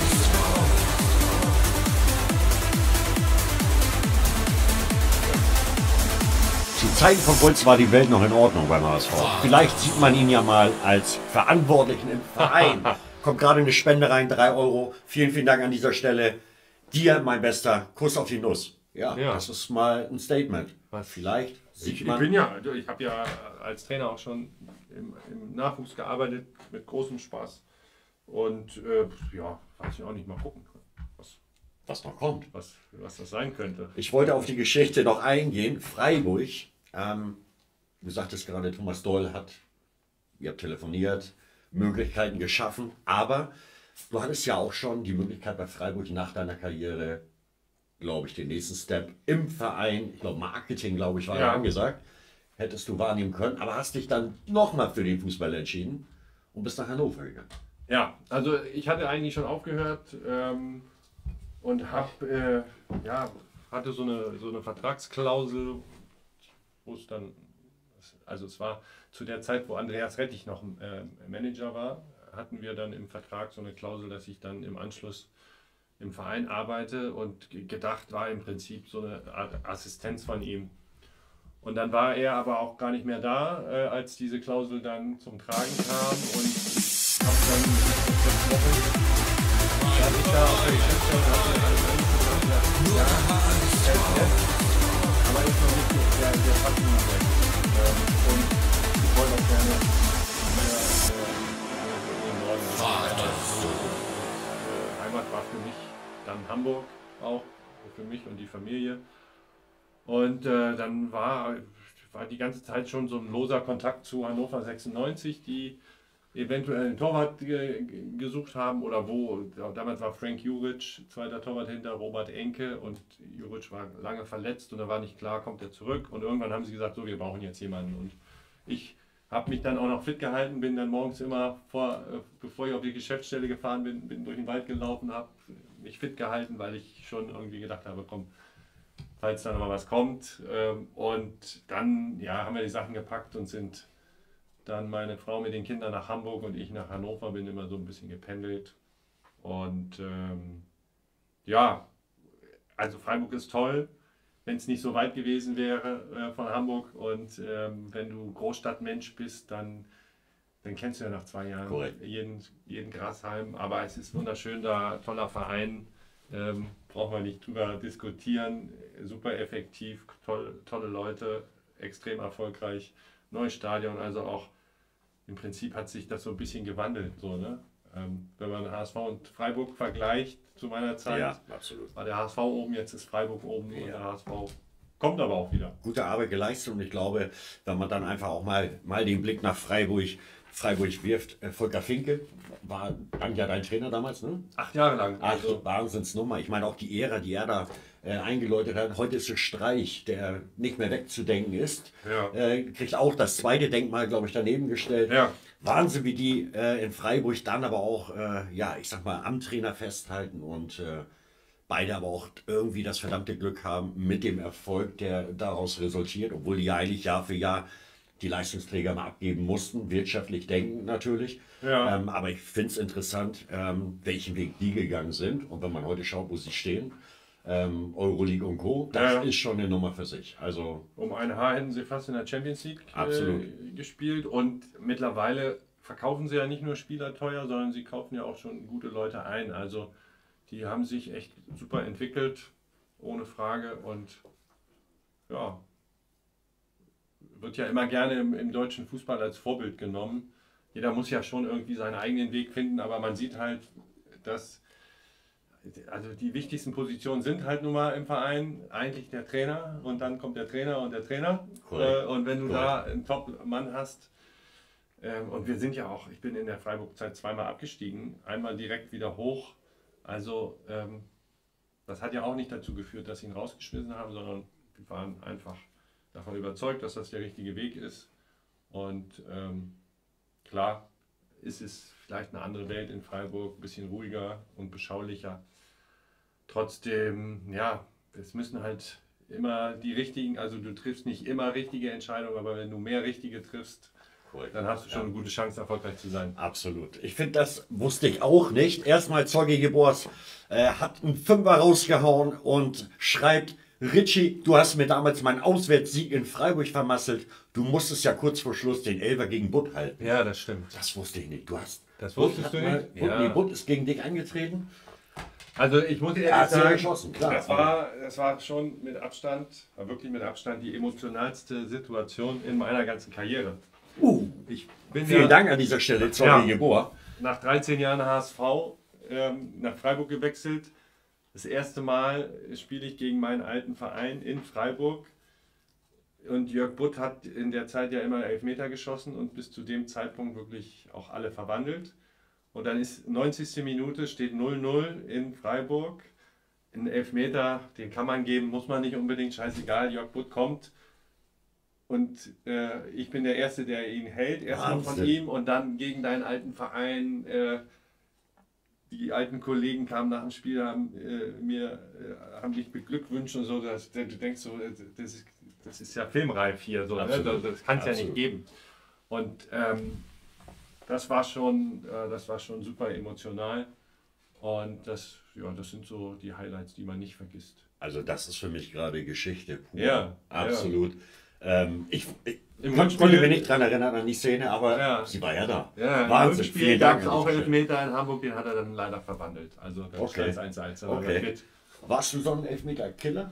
Zu Zeiten von Bulls war die Welt noch in Ordnung beim H S V. Vielleicht sieht man ihn ja mal als Verantwortlichen im Verein. Kommt gerade eine Spende rein, drei Euro. Vielen, vielen Dank an dieser Stelle. Dir, mein Bester, Kuss auf die Nuss. Ja, Ja. das ist mal ein Statement. Was? Vielleicht sieht Ich, ich man... bin ja, also ich habe ja als Trainer auch schon im, im Nachwuchs gearbeitet, mit großem Spaß. Und äh, ja, weiß ich auch nicht, mal gucken, was, was noch kommt. was, was das sein könnte. Ich wollte auf die Geschichte noch eingehen. Freiburg, ähm, du sagtest gerade, Thomas Doll hat, ihr habt telefoniert, Möglichkeiten geschaffen, aber du hattest ja auch schon die Möglichkeit bei Freiburg nach deiner Karriere, glaube ich, den nächsten Step im Verein, ich glaube Marketing, glaube ich, war ja Ja. angesagt, hättest du wahrnehmen können, aber hast dich dann nochmal für den Fußball entschieden und bist nach Hannover gegangen. Ja, also ich hatte eigentlich schon aufgehört ähm, und habe, äh, ja, hatte so eine, so eine Vertragsklausel, wo es dann, also es war zu der Zeit, wo Andreas Rettich noch äh, Manager war, hatten wir dann im Vertrag so eine Klausel, dass ich dann im Anschluss im Verein arbeite und ge- gedacht war im Prinzip so eine Art Assistenz von ihm. Und dann war er aber auch gar nicht mehr da, äh, als diese Klausel dann zum Tragen kam und ich habe dann sechs Wochen stand ich da auf der Geschäftsstelle und habe mir alles angeguckt und hab ja, F F, aber ist noch nicht der, der Faktor weg. Ähm, und ich wollte auch gerne wieder äh, in den Norden. Äh, Heimat war für mich dann Hamburg auch, für mich und die Familie. Und äh, dann war, war die ganze Zeit schon so ein loser Kontakt zu Hannover sechsundneunzig, die eventuell einen Torwart ge gesucht haben oder wo. Damals war Frank Juric, zweiter Torwart hinter Robert Enke, und Juric war lange verletzt und da war nicht klar, kommt er zurück. Und irgendwann haben sie gesagt, so, wir brauchen jetzt jemanden. Und ich habe mich dann auch noch fit gehalten, bin dann morgens immer, vor, äh, bevor ich auf die Geschäftsstelle gefahren bin, bin durch den Wald gelaufen, habe mich fit gehalten, weil ich schon irgendwie gedacht habe, komm, falls da noch mal was kommt. Ähm, und dann ja, haben wir die Sachen gepackt und sind dann, meine Frau mit den Kindern, nach Hamburg und ich nach Hannover, bin immer so ein bisschen gependelt. Und ähm, ja, also Freiburg ist toll, wenn es nicht so weit gewesen wäre äh, von Hamburg. Und ähm, wenn du Großstadtmensch bist, dann, dann kennst du ja nach zwei Jahren jeden, jeden Grashalm. Aber es ist wunderschön da, toller Verein, ähm, brauchen wir nicht drüber diskutieren. Super effektiv, toll, tolle Leute, extrem erfolgreich, neues Stadion, also auch im Prinzip hat sich das so ein bisschen gewandelt. So, ne? Ähm, wenn man H S V und Freiburg vergleicht zu meiner Zeit, Ja, absolut. war der H S V oben, jetzt ist Freiburg oben, Ja. und der H S V kommt aber auch wieder. Gute Arbeit geleistet, und ich glaube, wenn man dann einfach auch mal, mal den Blick nach Freiburg, Freiburg wirft, äh, Volker Finke war dann ja dein Trainer damals, ne? Acht Jahre lang. Ach, Also, Wahnsinnsnummer. Ich meine auch die Ära, die er da äh, eingeläutet hat. Heute ist es Streich, der nicht mehr wegzudenken ist. Ja. Äh, kriegt auch das zweite Denkmal, glaube ich, daneben gestellt. Ja. Wahnsinn, wie die äh, in Freiburg dann aber auch, äh, ja, ich sag mal, am Trainer festhalten und äh, beide aber auch irgendwie das verdammte Glück haben mit dem Erfolg, der daraus resultiert, obwohl die ja eigentlich Jahr für Jahr die Leistungsträger mal abgeben mussten, wirtschaftlich denken natürlich. Ja. Ähm, aber ich finde es interessant, ähm, welchen Weg die gegangen sind. Und wenn man heute schaut, wo sie stehen, ähm, Euroleague und Co., das Ja. ist schon eine Nummer für sich. Also um ein Haar hätten sie fast in der Champions League Absolut. äh, gespielt, und mittlerweile verkaufen sie ja nicht nur Spieler teuer, sondern sie kaufen ja auch schon gute Leute ein. Also die haben sich echt super entwickelt, ohne Frage, und ja, wird ja immer gerne im, im deutschen Fußball als Vorbild genommen. Jeder muss ja schon irgendwie seinen eigenen Weg finden, aber man sieht halt, dass also die wichtigsten Positionen sind halt nun mal im Verein eigentlich der Trainer, und dann kommt der Trainer und der Trainer. Korrekt. Äh, und wenn du Korrekt. da einen Top-Mann hast, ähm, und wir sind ja auch, ich bin in der Freiburg-Zeit zweimal abgestiegen, einmal direkt wieder hoch. Also ähm, das hat ja auch nicht dazu geführt, dass sie ihn rausgeschmissen haben, sondern wir waren einfach davon überzeugt, dass das der richtige Weg ist. Und ähm, klar ist es vielleicht eine andere Welt in Freiburg, ein bisschen ruhiger und beschaulicher. Trotzdem, ja, es müssen halt immer die richtigen, also du triffst nicht immer richtige Entscheidungen, aber wenn du mehr richtige triffst, Korrekt. dann hast du schon Ja. eine gute Chance, erfolgreich zu sein. Absolut. Ich finde, das wusste ich auch nicht. Erstmal Zeuge Gebors äh, hat einen Fünfer rausgehauen und schreibt: Richie, du hast mir damals meinen Auswärtssieg in Freiburg vermasselt. Du musstest ja kurz vor Schluss den Elfer gegen Butt halten. Ja, das stimmt. Das wusste ich nicht. Du hast. Das Butt wusstest hat du mal- nicht? Butt, Ja. nee, Butt ist gegen dich angetreten. Also ich muss ehrlich Er hat sie sagen, geschossen, klar. das war, das war schon mit Abstand, war wirklich mit Abstand die emotionalste Situation in meiner ganzen Karriere. Uh, Ich bin vielen ja Dank an dieser Stelle, Zeuge Ja. Gebor. nach dreizehn Jahren H S V ähm, nach Freiburg gewechselt. Das erste Mal spiele ich gegen meinen alten Verein in Freiburg. Und Jörg Butt hat in der Zeit ja immer Elfmeter geschossen und bis zu dem Zeitpunkt wirklich auch alle verwandelt. Und dann ist neunzigste Minute, steht null null in Freiburg. Ein Elfmeter, den kann man geben, muss man nicht unbedingt, scheißegal. Jörg Butt kommt und äh, ich bin der Erste, der ihn hält, erstmal von Wahnsinn. ihm, und dann gegen deinen alten Verein. Äh, die alten Kollegen kamen nach dem Spiel, haben äh, mir äh, haben dich beglückwünscht und so. Dass, du denkst so, das ist, das ist ja filmreif hier, so, ne? das, Absolut. das kann es ja nicht Absolut. geben. Und ähm, das war schon, äh, das war schon super emotional. Und das, ja, das sind so die Highlights, die man nicht vergisst. Also das ist für mich gerade Geschichte pur. Ja, Absolut. Ähm, ich ich Im kon- Rückspiel- konnte mich nicht daran erinnern an die Szene, aber Ja. sie war ja da. Ja, im Wahnsinn. Rückspiel Vielen gab Dank. es an auch dieser Stelle. Elfmeter in Hamburg, den hat er dann leider verwandelt. Also dann Okay. stand es eins eins, aber Okay. fit. Warst du so ein Elfmeter-Killer?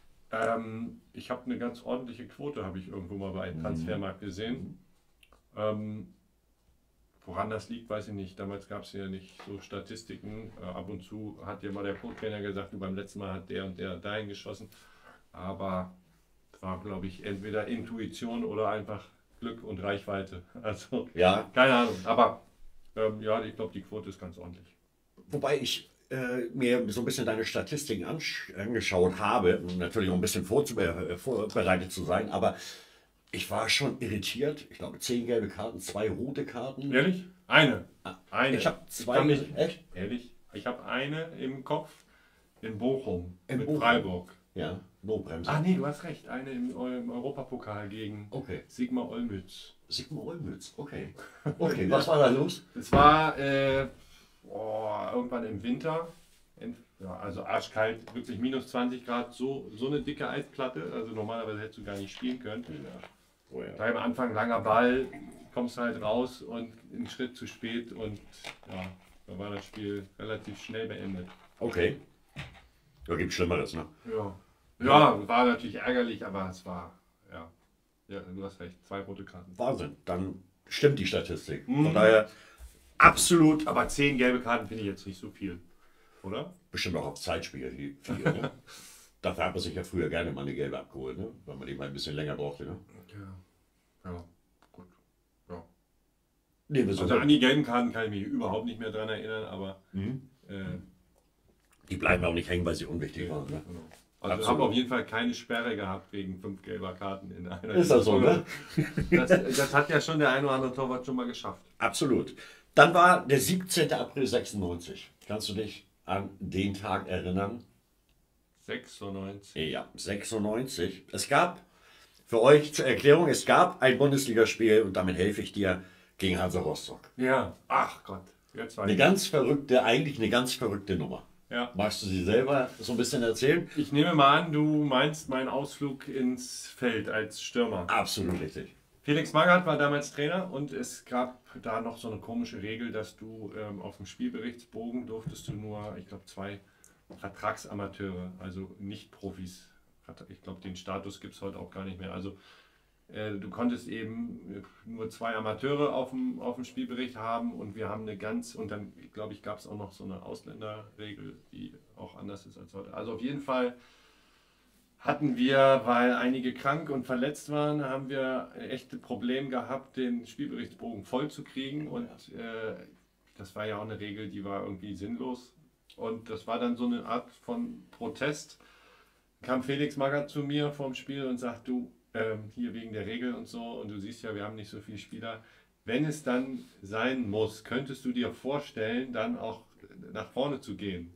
Ähm, ich habe eine ganz ordentliche Quote, habe ich irgendwo mal bei einem Transfermarkt gesehen. Ähm, woran das liegt, weiß ich nicht. Damals gab es ja nicht so Statistiken. Äh, ab und zu hat ja mal der Co-Trainer gesagt, du, beim letzten Mal hat der und der dahin geschossen. Aber es war, glaube ich, entweder Intuition oder einfach Glück und Reichweite. Also, Ja. keine Ahnung. Aber ähm, ja, ich glaube, die Quote ist ganz ordentlich. Wobei ich äh, mir so ein bisschen deine Statistiken ansch- angeschaut habe, um natürlich um ein bisschen vorzuber- äh, vorbereitet zu sein, aber ich war schon irritiert. Ich glaube, zehn gelbe Karten, zwei rote Karten. Ehrlich? Eine. Eine. Ich habe zwei. kann mich, echt? Ehrlich? Ich habe eine im Kopf in Bochum In mit Bochum. Freiburg. Ja, Notbremse. Ah nee, du hast recht. Eine im, im Europapokal gegen Okay. Sigmar Olmütz. Sigmar Olmütz, okay. Okay, was war da los? Es war äh, oh, irgendwann im Winter. In, ja, also arschkalt, wirklich minus zwanzig Grad. So, so eine dicke Eisplatte. Also normalerweise hättest du gar nicht spielen können. Oh ja. Da am Anfang langer Ball, kommst halt raus und einen Schritt zu spät und ja, da war das Spiel relativ schnell beendet. Okay. Da gibt es Schlimmeres, ne? Ja. Ja, war natürlich ärgerlich, aber es war, ja, ja, du hast recht, zwei rote Karten. Wahnsinn. Dann stimmt die Statistik. Mhm. Von daher absolut. Aber zehn gelbe Karten finde ich jetzt nicht so viel, oder? Bestimmt auch auf Zeitspiel die viel, ne? Dafür hat man sich ja früher gerne mal eine gelbe abgeholt, ne? Weil man die mal ein bisschen länger brauchte, ne? Ja, ja, gut. Ja. Nee, wir Also an die gelben Karten kann ich mich überhaupt nicht mehr dran erinnern, aber Mhm. äh, Die bleiben auch nicht hängen, weil sie unwichtig waren, ne? genau. Also ich Absolut. habe auf jeden Fall keine Sperre gehabt wegen fünf gelber Karten in einer Ist das so, ne? Das, das hat ja schon der ein oder andere Torwart schon mal geschafft. Absolut. Dann war der siebzehnten April sechsundneunzig. Kannst du dich an den Tag erinnern? sechsundneunzig. Ja, sechsundneunzig. Es gab, für euch zur Erklärung, es gab ein Bundesligaspiel und damit helfe ich dir gegen Hansa Rostock. Ja, ach Gott, jetzt war Eine ich. ganz verrückte, eigentlich eine ganz verrückte Nummer. Ja. Magst du sie selber so ein bisschen erzählen? Ich nehme mal an, du meinst meinen Ausflug ins Feld als Stürmer. Absolut richtig. Felix Magath war damals Trainer und es gab da noch so eine komische Regel, dass du ähm, auf dem Spielberichtsbogen durftest du nur, ich glaube, zwei Vertragsamateure, also nicht Profis. Ich glaube, den Status gibt es heute auch gar nicht mehr. Also äh, du konntest eben nur zwei Amateure auf dem, auf dem Spielbericht haben und wir haben eine ganz, und dann glaube ich, gab es auch noch so eine Ausländerregel, die auch anders ist als heute. Also auf jeden Fall hatten wir, weil einige krank und verletzt waren, haben wir echte Probleme gehabt, den Spielberichtsbogen voll zu kriegen. Und äh, das war ja auch eine Regel, die war irgendwie sinnlos. Und das war dann so eine Art von Protest. Kam Felix Magath zu mir vorm Spiel und sagt, du, ähm, hier wegen der Regel und so, und du siehst ja, wir haben nicht so viele Spieler. Wenn es dann sein muss, könntest du dir vorstellen, dann auch nach vorne zu gehen.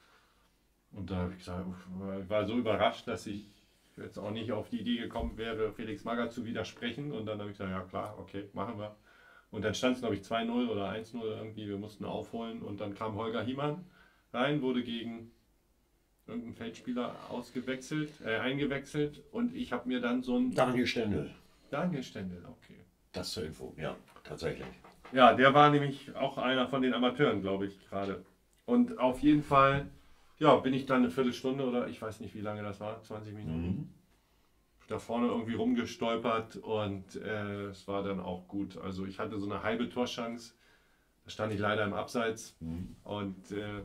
Und da habe ich gesagt, ich war so überrascht, dass ich jetzt auch nicht auf die Idee gekommen wäre, Felix Magath zu widersprechen. Und dann habe ich gesagt, ja klar, okay, machen wir. Und dann stand es, glaube ich, zwei null oder eins null irgendwie, wir mussten aufholen. Und dann kam Holger Hiemann rein, wurde gegen irgendeinen Feldspieler ausgewechselt, äh, eingewechselt. Und ich habe mir dann so ein... Daniel Stendel. Daniel Stendel, okay. Das zur Info, ja, tatsächlich. Ja, der war nämlich auch einer von den Amateuren, glaube ich, gerade. Und auf jeden Fall... Ja, bin ich dann eine Viertelstunde oder ich weiß nicht, wie lange das war, zwanzig Minuten, Mhm. da vorne irgendwie rumgestolpert und äh, es war dann auch gut. Also ich hatte so eine halbe Torchance, da stand ich leider im Abseits Mhm. und äh,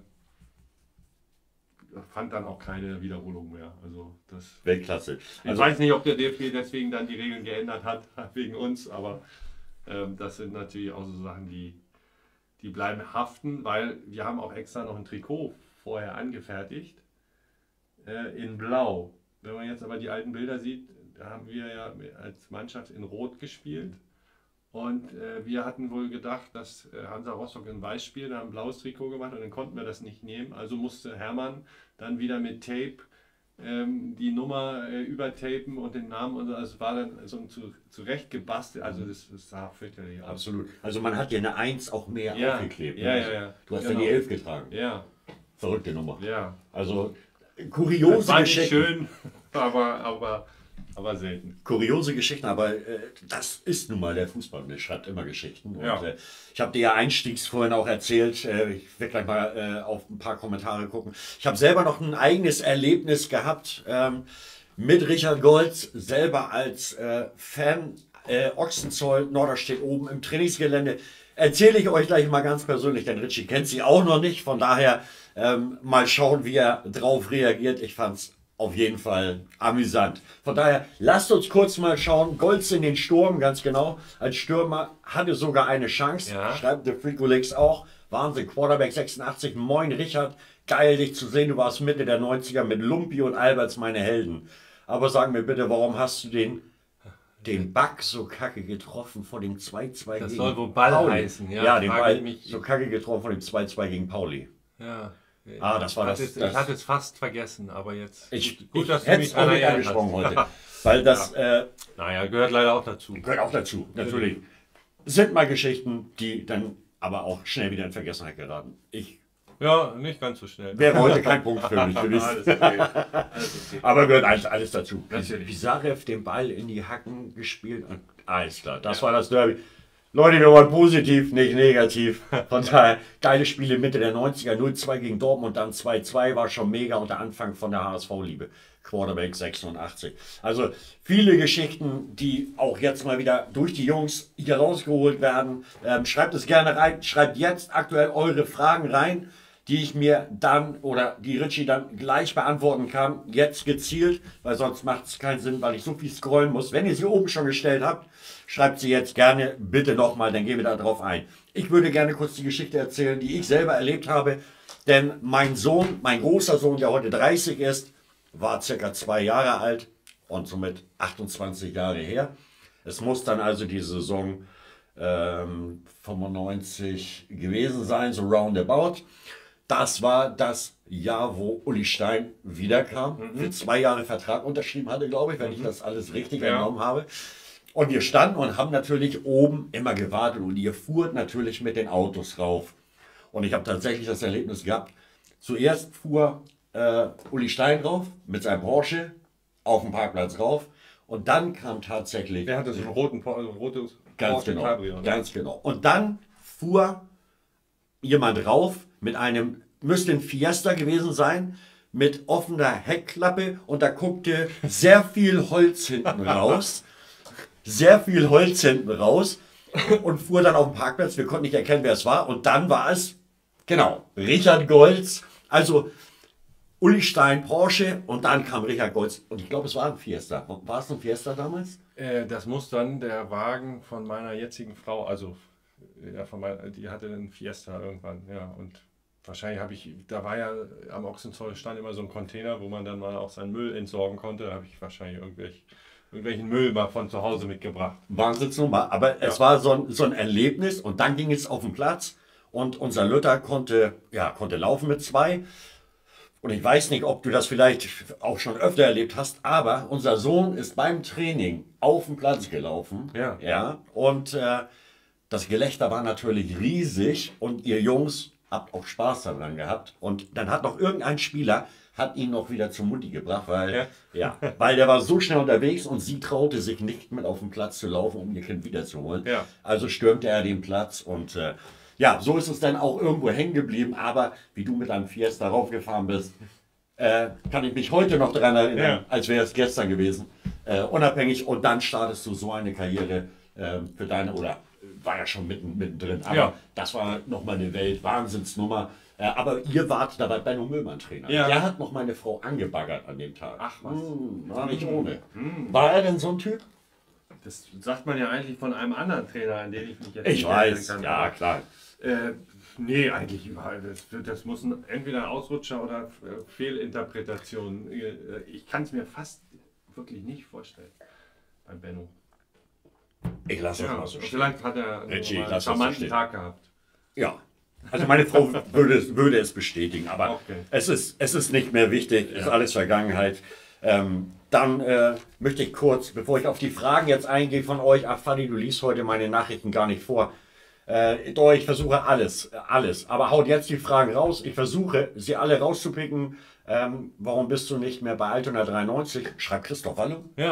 fand dann auch keine Wiederholung mehr. Also das, Weltklasse. ich Also, weiß nicht, ob der D F B deswegen dann die Regeln geändert hat, wegen uns, aber ähm, das sind natürlich auch so Sachen, die, die bleiben haften, weil wir haben auch extra noch ein Trikot vorher angefertigt, äh, in Blau. Wenn man jetzt aber die alten Bilder sieht, da haben wir ja als Mannschaft in Rot gespielt. Und äh, wir hatten wohl gedacht, dass äh, Hansa Rostock in Weiß spielt, da haben ein blaues Trikot gemacht und dann konnten wir das nicht nehmen. Also musste Hermann dann wieder mit Tape ähm, die Nummer äh, übertapen und den Namen und so. Also es war dann so ein zu, zurecht gebastelt. Also das, das sah fürchterlich aus. absolut. Also man hat ja eine eins auch mehr Ja, aufgeklebt. ja, ne? ja, ja. Du hast Genau. ja die elf getragen. Ja, Verrückte Nummer. ja. Also Das kuriose war nicht Geschichten. schön, aber, aber aber selten. Kuriose Geschichten, aber äh, das ist nun mal der Fußball. Der schreibt immer Geschichten. Und, Ja. äh, ich habe dir ja einstiegs vorhin auch erzählt, äh, ich werde gleich mal äh, auf ein paar Kommentare gucken. Ich habe selber noch ein eigenes Erlebnis gehabt ähm, mit Richard Goltz, selber als äh, Fan. Äh, Ochsenzoll, Norderstedt oben im Trainingsgelände. Erzähle ich euch gleich mal ganz persönlich, denn Richie kennt sie auch noch nicht. Von daher ähm, mal schauen, wie er drauf reagiert. Ich fand es auf jeden Fall amüsant. Von daher lasst uns kurz mal schauen. Goltz in den Sturm, ganz genau. Als Stürmer hatte sogar eine Chance. Ja. Schreibt der Freakolex auch. Wahnsinn, Quarterback sechsundachtzig. Moin Richard, geil dich zu sehen. Du warst Mitte der neunziger mit Lumpi und Alberts meine Helden. Aber sag mir bitte, warum hast du den den Bug so kacke getroffen vor dem zwei zwei Das gegen soll wohl Ball Pauli. heißen, ja, Ja, den frage Ball ich mich. so kacke getroffen vor dem zwei zwei gegen Pauli. Ja. Ah, das war ich das- hatte es- das- Ich hatte es fast vergessen, aber jetzt. Ich, gut, gut, ich dass du hätte mich es auch daran nicht erinnert angesprochen hast. heute. Weil das äh, Naja, gehört leider auch dazu. gehört auch dazu, natürlich. Sind mal Geschichten, die dann aber auch schnell wieder in Vergessenheit geraten. Ich Ja, nicht ganz so schnell. wäre heute kein Punkt für mich gewesen. Alles okay. Alles okay. Aber gehört alles, alles dazu. Natürlich. Pisarev den Ball in die Hacken gespielt und alles klar, das war das Derby. Leute, wir wollen positiv, nicht negativ. Von daher, geile Spiele Mitte der neunziger, null zwei gegen Dortmund, dann zwei zwei, war schon mega und der Anfang von der H S V-Liebe. Quarterback sechsundachtzig. Also viele Geschichten, die auch jetzt mal wieder durch die Jungs hier rausgeholt werden. Ähm, schreibt es gerne rein, schreibt jetzt aktuell eure Fragen rein, die ich mir dann oder die Richie dann gleich beantworten kann, jetzt gezielt, weil sonst macht es keinen Sinn, weil ich so viel scrollen muss. Wenn ihr sie oben schon gestellt habt, schreibt sie jetzt gerne bitte nochmal, dann gehen wir da drauf ein. Ich würde gerne kurz die Geschichte erzählen, die ich selber erlebt habe, denn mein Sohn, mein großer Sohn, der heute dreißig ist, war circa zwei Jahre alt und somit achtundzwanzig Jahre her. Es muss dann also die Saison ähm, fünfundneunzig gewesen sein, so roundabout. Das war das Jahr, wo Uli Stein wiederkam, mhm. für zwei Jahre Vertrag unterschrieben hatte, glaube ich, wenn ich das alles richtig Ja. entnommen habe. Und wir standen und haben natürlich oben immer gewartet und ihr fuhrt natürlich mit den Autos rauf. Und ich habe tatsächlich das Erlebnis gehabt, zuerst fuhr äh, Uli Stein rauf mit seinem Porsche auf dem Parkplatz rauf und dann kam tatsächlich... Der hatte so einen roten, Po- also ein rotes Ganz Porsche genau, Cabrio, ne? ganz genau. Und dann fuhr jemand rauf mit einem, müsste ein Fiesta gewesen sein, mit offener Heckklappe und da guckte sehr viel Holz hinten raus. Sehr viel Holz hinten raus und fuhr dann auf den Parkplatz. Wir konnten nicht erkennen, wer es war. Und dann war es, genau, Richard Goltz. Also Uli Stein, Porsche und dann kam Richard Goltz. Und ich glaube, es war ein Fiesta. War es ein Fiesta damals? Äh, das muss dann der Wagen von meiner jetzigen Frau, also ja, von meiner, die hatte einen Fiesta irgendwann, ja, und wahrscheinlich habe ich, da war ja am Ochsenzoll stand immer so ein Container, wo man dann mal auch seinen Müll entsorgen konnte, da habe ich wahrscheinlich irgendwelch, irgendwelchen Müll mal von zu Hause mitgebracht. Wahnsinnsnummer. Aber es war so ein, so ein Erlebnis und dann ging es auf den Platz und unser Luther konnte, ja, konnte laufen mit zwei. Und ich weiß nicht, ob du das vielleicht auch schon öfter erlebt hast, aber unser Sohn ist beim Training auf den Platz gelaufen. Ja. Ja, und äh, das Gelächter war natürlich riesig und ihr Jungs habt auch Spaß daran gehabt. Und dann hat noch irgendein Spieler, hat ihn noch wieder zum Mutti gebracht, weil, Ja. ja, weil der war so schnell unterwegs und sie traute sich nicht mit auf den Platz zu laufen, um ihr Kind wiederzuholen. Ja. Also stürmte er den Platz und äh, ja, so ist es dann auch irgendwo hängen geblieben. Aber wie du mit deinem Fiesta raufgefahren bist, äh, kann ich mich heute noch daran erinnern, Ja. als wäre es gestern gewesen. Äh, unabhängig und dann startest du so eine Karriere äh, für deine, oder war ja schon mitten, mittendrin, aber Ja. das war nochmal eine Welt, Wahnsinnsnummer. Äh, aber ihr wart dabei Benno Müllmann Trainer. Ja. Der hat noch meine Frau angebaggert an dem Tag. Ach, was. Hm, war nicht ohne. War er denn so ein Typ? Das sagt man ja eigentlich von einem anderen Trainer, an den ich mich jetzt Ich nicht weiß, erinnern ja kann. klar. Äh, nee, eigentlich überall. Das, das muss ein, entweder ein Ausrutscher oder äh, Fehlinterpretation. Äh, Ich kann es mir fast wirklich nicht vorstellen bei Benno. Ich lasse das Ja, mal so stehen. vielleicht hat er einen Richie, lass normalen, das so charmanten stehen. Tag gehabt. Ja. Also meine Frau würde, es- würde es bestätigen, aber Okay. es, ist, es ist nicht mehr wichtig, ist alles Vergangenheit. Ähm, dann äh, möchte ich kurz, bevor ich auf die Fragen jetzt eingehe von euch, ach Fanny, du liest heute meine Nachrichten gar nicht vor. Äh, doch, ich versuche alles, alles. Aber haut jetzt die Fragen raus. Ich versuche, sie alle rauszupicken. Ähm, warum bist du nicht mehr bei Altona dreiundneunzig? Schreibt Christoph Wallo. Ja,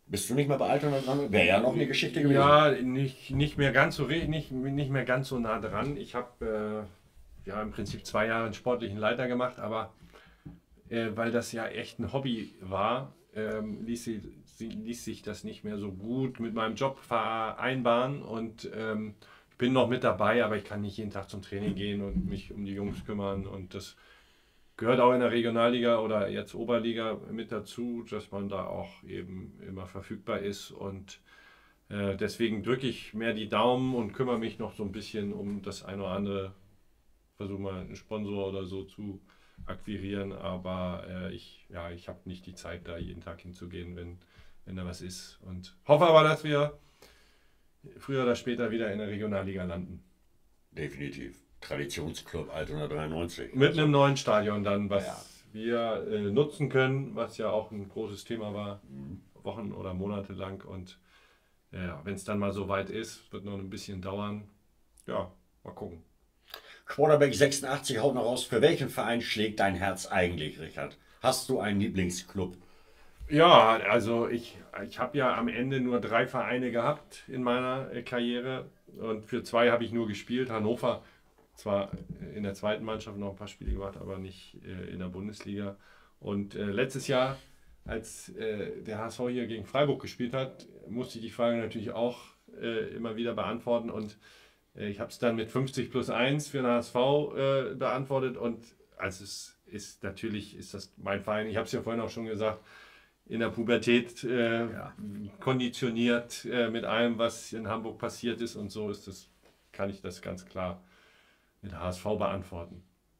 Bist du nicht mehr bei Altona dran? Wäre ja noch eine Geschichte gewesen. Ja, nicht, nicht mehr ganz so re- nicht, nicht mehr ganz so nah dran. Ich habe äh, ja im Prinzip zwei Jahre einen sportlichen Leiter gemacht, aber äh, weil das ja echt ein Hobby war, ähm, ließ, sie, sie, ließ sich das nicht mehr so gut mit meinem Job vereinbaren und ähm, ich bin noch mit dabei, aber ich kann nicht jeden Tag zum Training gehen und mich um die Jungs kümmern und das gehört auch in der Regionalliga oder jetzt Oberliga mit dazu, dass man da auch eben immer verfügbar ist und äh, deswegen drücke ich mehr die Daumen und kümmere mich noch so ein bisschen um das eine oder andere, versuche mal einen Sponsor oder so zu akquirieren, aber äh, ich, ja, ich habe nicht die Zeit, da jeden Tag hinzugehen, wenn, wenn da was ist. Und hoffe aber, dass wir früher oder später wieder in der Regionalliga landen. Definitiv. Traditionsclub Altona dreiundneunzig. Mit Also, einem neuen Stadion dann, was ja. wir äh, nutzen können, was ja auch ein großes Thema war, Mhm. Wochen oder Monate lang. Und ja, wenn es dann mal so weit ist, wird noch ein bisschen dauern. Ja, mal gucken. Quarterback sechsundachtzig haut noch raus. Für welchen Verein schlägt dein Herz eigentlich, Richard? Hast du einen Lieblingsclub? Ja, also ich, ich habe ja am Ende nur drei Vereine gehabt in meiner äh, Karriere und für zwei habe ich nur gespielt. Hannover, zwar in der zweiten Mannschaft noch ein paar Spiele gemacht, aber nicht äh, in der Bundesliga. Und äh, letztes Jahr, als äh, der H S V hier gegen Freiburg gespielt hat, musste ich die Frage natürlich auch äh, immer wieder beantworten und äh, ich habe es dann mit fünfzig plus eins für den H S V äh, beantwortet und also es ist natürlich, ist das mein Verein, ich habe es ja vorhin auch schon gesagt, in der Pubertät äh, Ja. konditioniert äh, mit allem, was in Hamburg passiert ist und so ist das, kann ich das ganz klar mit H S V beantworten.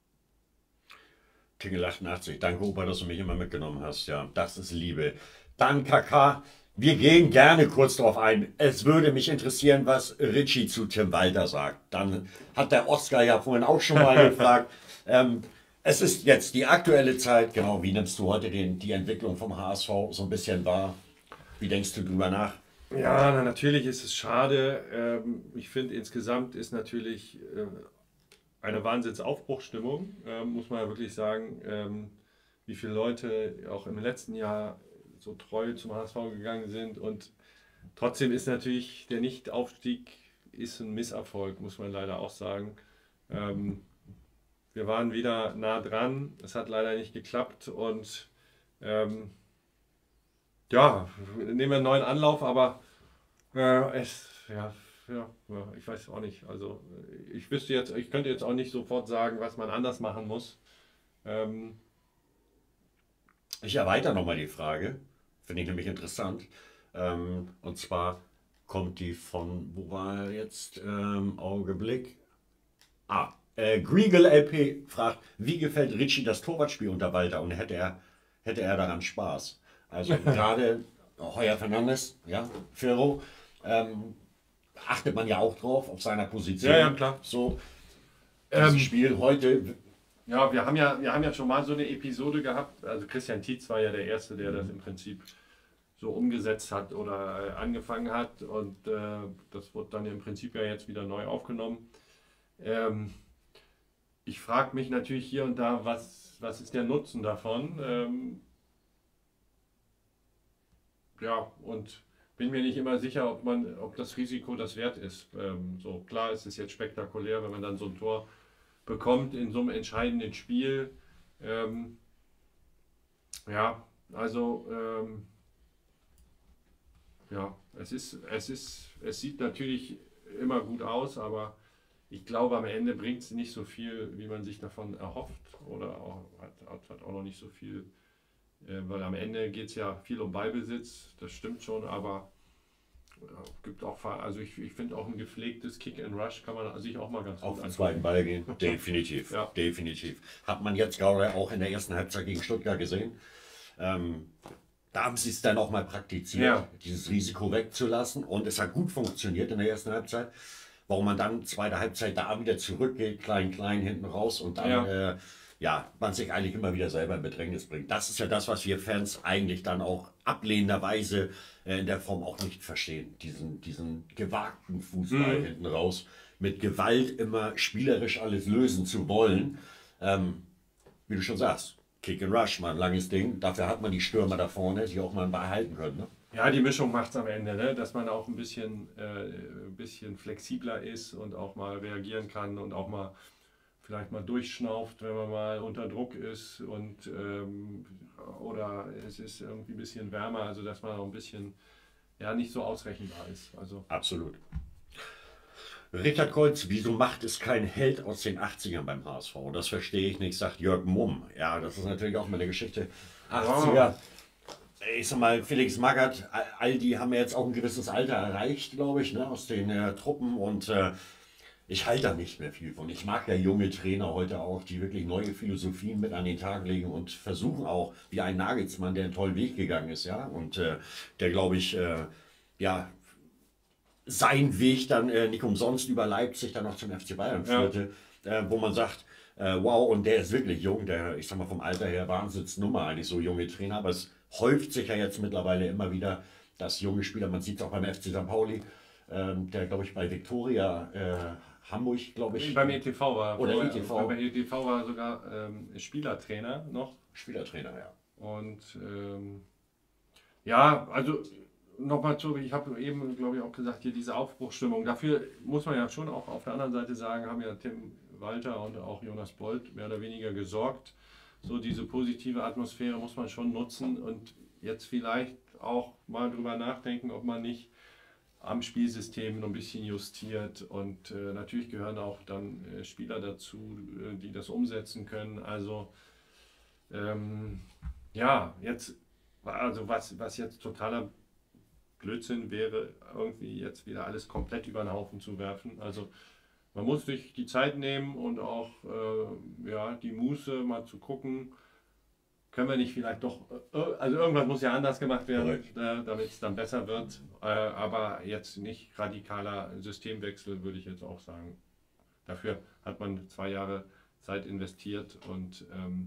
Tingle achtundachtzig, danke Opa, dass du mich immer mitgenommen hast. Ja, das ist Liebe. Dann K K, wir gehen gerne kurz darauf ein. Es würde mich interessieren, was Richie zu Tim Walter sagt. Dann hat der Oscar ja vorhin auch schon mal gefragt. Ähm, es ist jetzt die aktuelle Zeit, genau, wie nimmst du heute den, die Entwicklung vom H S V so ein bisschen wahr? Wie denkst du drüber nach? Ja, na, natürlich ist es schade. Ähm, ich finde insgesamt ist natürlich äh, eine Wahnsinnsaufbruchsstimmung, ähm, muss man ja wirklich sagen, ähm, wie viele Leute auch im letzten Jahr so treu zum H S V gegangen sind und trotzdem ist natürlich der Nichtaufstieg ist ein Misserfolg, muss man leider auch sagen. Ähm, wir waren wieder nah dran, es hat leider nicht geklappt und ähm, ja, nehmen wir einen neuen Anlauf, aber äh, es, ja, ja, ja, ich weiß auch nicht. Also äh, ich wüsste jetzt, ich könnte jetzt auch nicht sofort sagen, was man anders machen muss. Ähm, Ich erweitere nochmal die Frage, finde ich nämlich interessant. Ähm, und zwar kommt die von, wo war er jetzt? Ähm, Augenblick. Ah, äh, Griegel L P fragt, wie gefällt Richie das Torwartspiel unter Walter und hätte er, hätte er daran Spaß? Also gerade Heuer Fernandes, ja, Ferro, ähm, achtet man ja auch drauf, auf seiner Position. Ja, ja, klar. So, dieses Ähm, Spiel heute, ja, wir haben ja, wir haben ja schon mal so eine Episode gehabt. Also Christian Tietz war ja der Erste, der das im Prinzip so umgesetzt hat oder äh, angefangen hat. Und äh, das wird dann im Prinzip ja jetzt wieder neu aufgenommen. Ähm, ich frage mich natürlich hier und da, was, was ist der Nutzen davon? Ähm, ja, und bin mir nicht immer sicher, ob man, ob das Risiko das wert ist. Ähm, so klar, es ist jetzt spektakulär, wenn man dann so ein Tor bekommt in so einem entscheidenden Spiel. Ähm, ja, also ähm, ja, es ist, es ist, es sieht natürlich immer gut aus, aber ich glaube, am Ende bringt es nicht so viel, wie man sich davon erhofft oder auch, hat, hat, hat auch noch nicht so viel, äh, weil am Ende geht es ja viel um Ballbesitz, das stimmt schon, aber ja, gibt auch, Ver- also ich, ich finde auch ein gepflegtes Kick and Rush kann man sich auch mal ganz auf gut den angucken. zweiten Ball gehen. Definitiv, Ja. definitiv. Hat man jetzt gerade auch in der ersten Halbzeit gegen Stuttgart gesehen. Ähm, da haben sie es dann auch mal praktiziert, Ja. dieses Risiko wegzulassen. Und es hat gut funktioniert in der ersten Halbzeit. Warum man dann zweite Halbzeit da wieder zurückgeht, klein, klein hinten raus und dann Ja. äh, ja, man sich eigentlich immer wieder selber in Bedrängnis bringt. Das ist ja das, was wir Fans eigentlich dann auch ablehnenderweise äh, in der Form auch nicht verstehen. Diesen, diesen gewagten Fußball Mhm. hinten raus, mit Gewalt immer spielerisch alles lösen zu wollen. Ähm, wie du schon sagst, Kick and Rush, mal ein langes Ding. Dafür hat man die Stürmer da vorne, die auch mal einen Ball halten können. Ne? Ja, die Mischung macht es am Ende, ne? Dass man auch ein bisschen, äh, ein bisschen flexibler ist und auch mal reagieren kann und auch mal vielleicht mal durchschnauft, wenn man mal unter Druck ist und ähm, oder es ist irgendwie ein bisschen wärmer, also dass man auch ein bisschen ja nicht so ausrechenbar ist. Also Absolut. Richard Kreuz, wieso macht es kein Held aus den achtzigern beim H S V? Das verstehe ich nicht, sagt Jörg Mumm. Ja, das ist natürlich auch mal eine Geschichte. achtziger. Ich sag mal, Felix Magath, all all die haben ja jetzt auch ein gewisses Alter erreicht, glaube ich, ne, aus den äh, Truppen. Und äh, ich halte da nicht mehr viel von. Ich mag ja junge Trainer heute auch, die wirklich neue Philosophien mit an den Tag legen und versuchen auch, wie ein Nagelsmann, der einen tollen Weg gegangen ist, ja. Und äh, der, glaube ich, äh, ja, sein Weg dann äh, nicht umsonst über Leipzig dann noch zum F C Bayern ja, führte, äh, wo man sagt, äh, wow, und der ist wirklich jung, der, ich sag mal, vom Alter her Wahnsinnsnummer, eigentlich so junge Trainer, aber es häuft sich ja jetzt mittlerweile immer wieder, dass junge Spieler, man sieht es auch beim F C Sankt Pauli, ähm, der, glaube ich, bei Viktoria äh, Hamburg, glaube ich, beim E T V war oder vorher- E T V, beim E T V war er sogar ähm, Spielertrainer noch Spielertrainer, ja. und ähm, ja, also nochmal zurück, ich habe eben, glaube ich, auch gesagt, hier diese Aufbruchsstimmung. Dafür muss man ja schon auch auf der anderen Seite sagen, haben ja Tim Walter und auch Jonas Bold mehr oder weniger gesorgt. So diese positive Atmosphäre muss man schon nutzen und jetzt vielleicht auch mal drüber nachdenken, ob man nicht am Spielsystem noch ein bisschen justiert. Und äh, natürlich gehören auch dann äh, Spieler dazu, äh, die das umsetzen können. Also ähm, ja, jetzt, also was, was jetzt totaler Blödsinn wäre, irgendwie jetzt wieder alles komplett über den Haufen zu werfen. Also man muss sich die Zeit nehmen und auch äh, ja, die Muße mal zu gucken, können wir nicht vielleicht doch, äh, also irgendwas muss ja anders gemacht werden, äh, damit es dann besser wird. Äh, aber jetzt nicht radikaler Systemwechsel, würde ich jetzt auch sagen. Dafür hat man zwei Jahre Zeit investiert und ähm,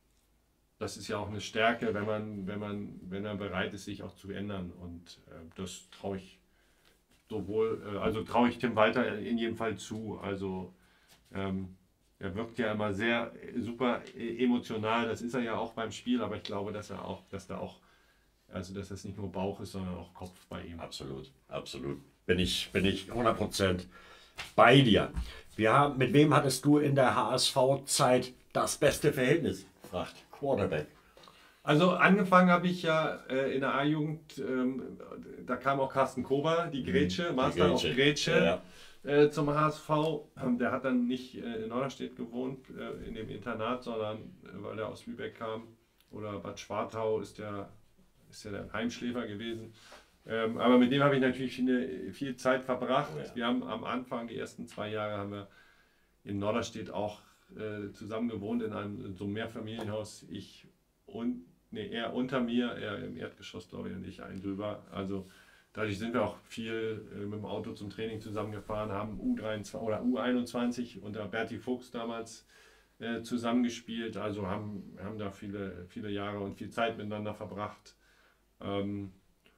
das ist ja auch eine Stärke, wenn man, wenn man, wenn man bereit ist, sich auch zu ändern. Und äh, das traue ich sowohl, äh, also traue ich Tim Walter in jedem Fall zu. Also ähm, er wirkt ja immer sehr äh, super äh, emotional. Das ist er ja auch beim Spiel, aber ich glaube, dass er auch, dass da auch, also dass das nicht nur Bauch ist, sondern auch Kopf bei ihm. Absolut, absolut. Bin ich, bin ich hundert Prozent bei dir. Wir haben, mit wem hattest du in der H S V-Zeit das beste Verhältnis? Fragt Quarterback. Also angefangen habe ich ja äh, in der A-Jugend, ähm, da kam auch Carsten Kober, die Grätsche, Master auf Grätsche, Ja, ja. äh, zum H S V. Ähm, der hat dann nicht äh, in Norderstedt gewohnt, äh, in dem Internat, sondern äh, weil er aus Lübeck kam. Oder Bad Schwartau ist der, ist ja der Heimschläfer gewesen. Ähm, aber mit dem habe ich natürlich viel, viel Zeit verbracht. Oh ja. Wir haben am Anfang, die ersten zwei Jahre, haben wir in Norderstedt auch äh, zusammen gewohnt in einem in so einem Mehrfamilienhaus. Ich und nee, er unter mir, er im Erdgeschoss, glaube ich, und ich einen drüber. Also dadurch sind wir auch viel äh, mit dem Auto zum Training zusammengefahren, haben U dreiundzwanzig oder U einundzwanzig unter Berti Fuchs damals äh, zusammengespielt. Also haben, haben da viele, viele Jahre und viel Zeit miteinander verbracht. Ähm,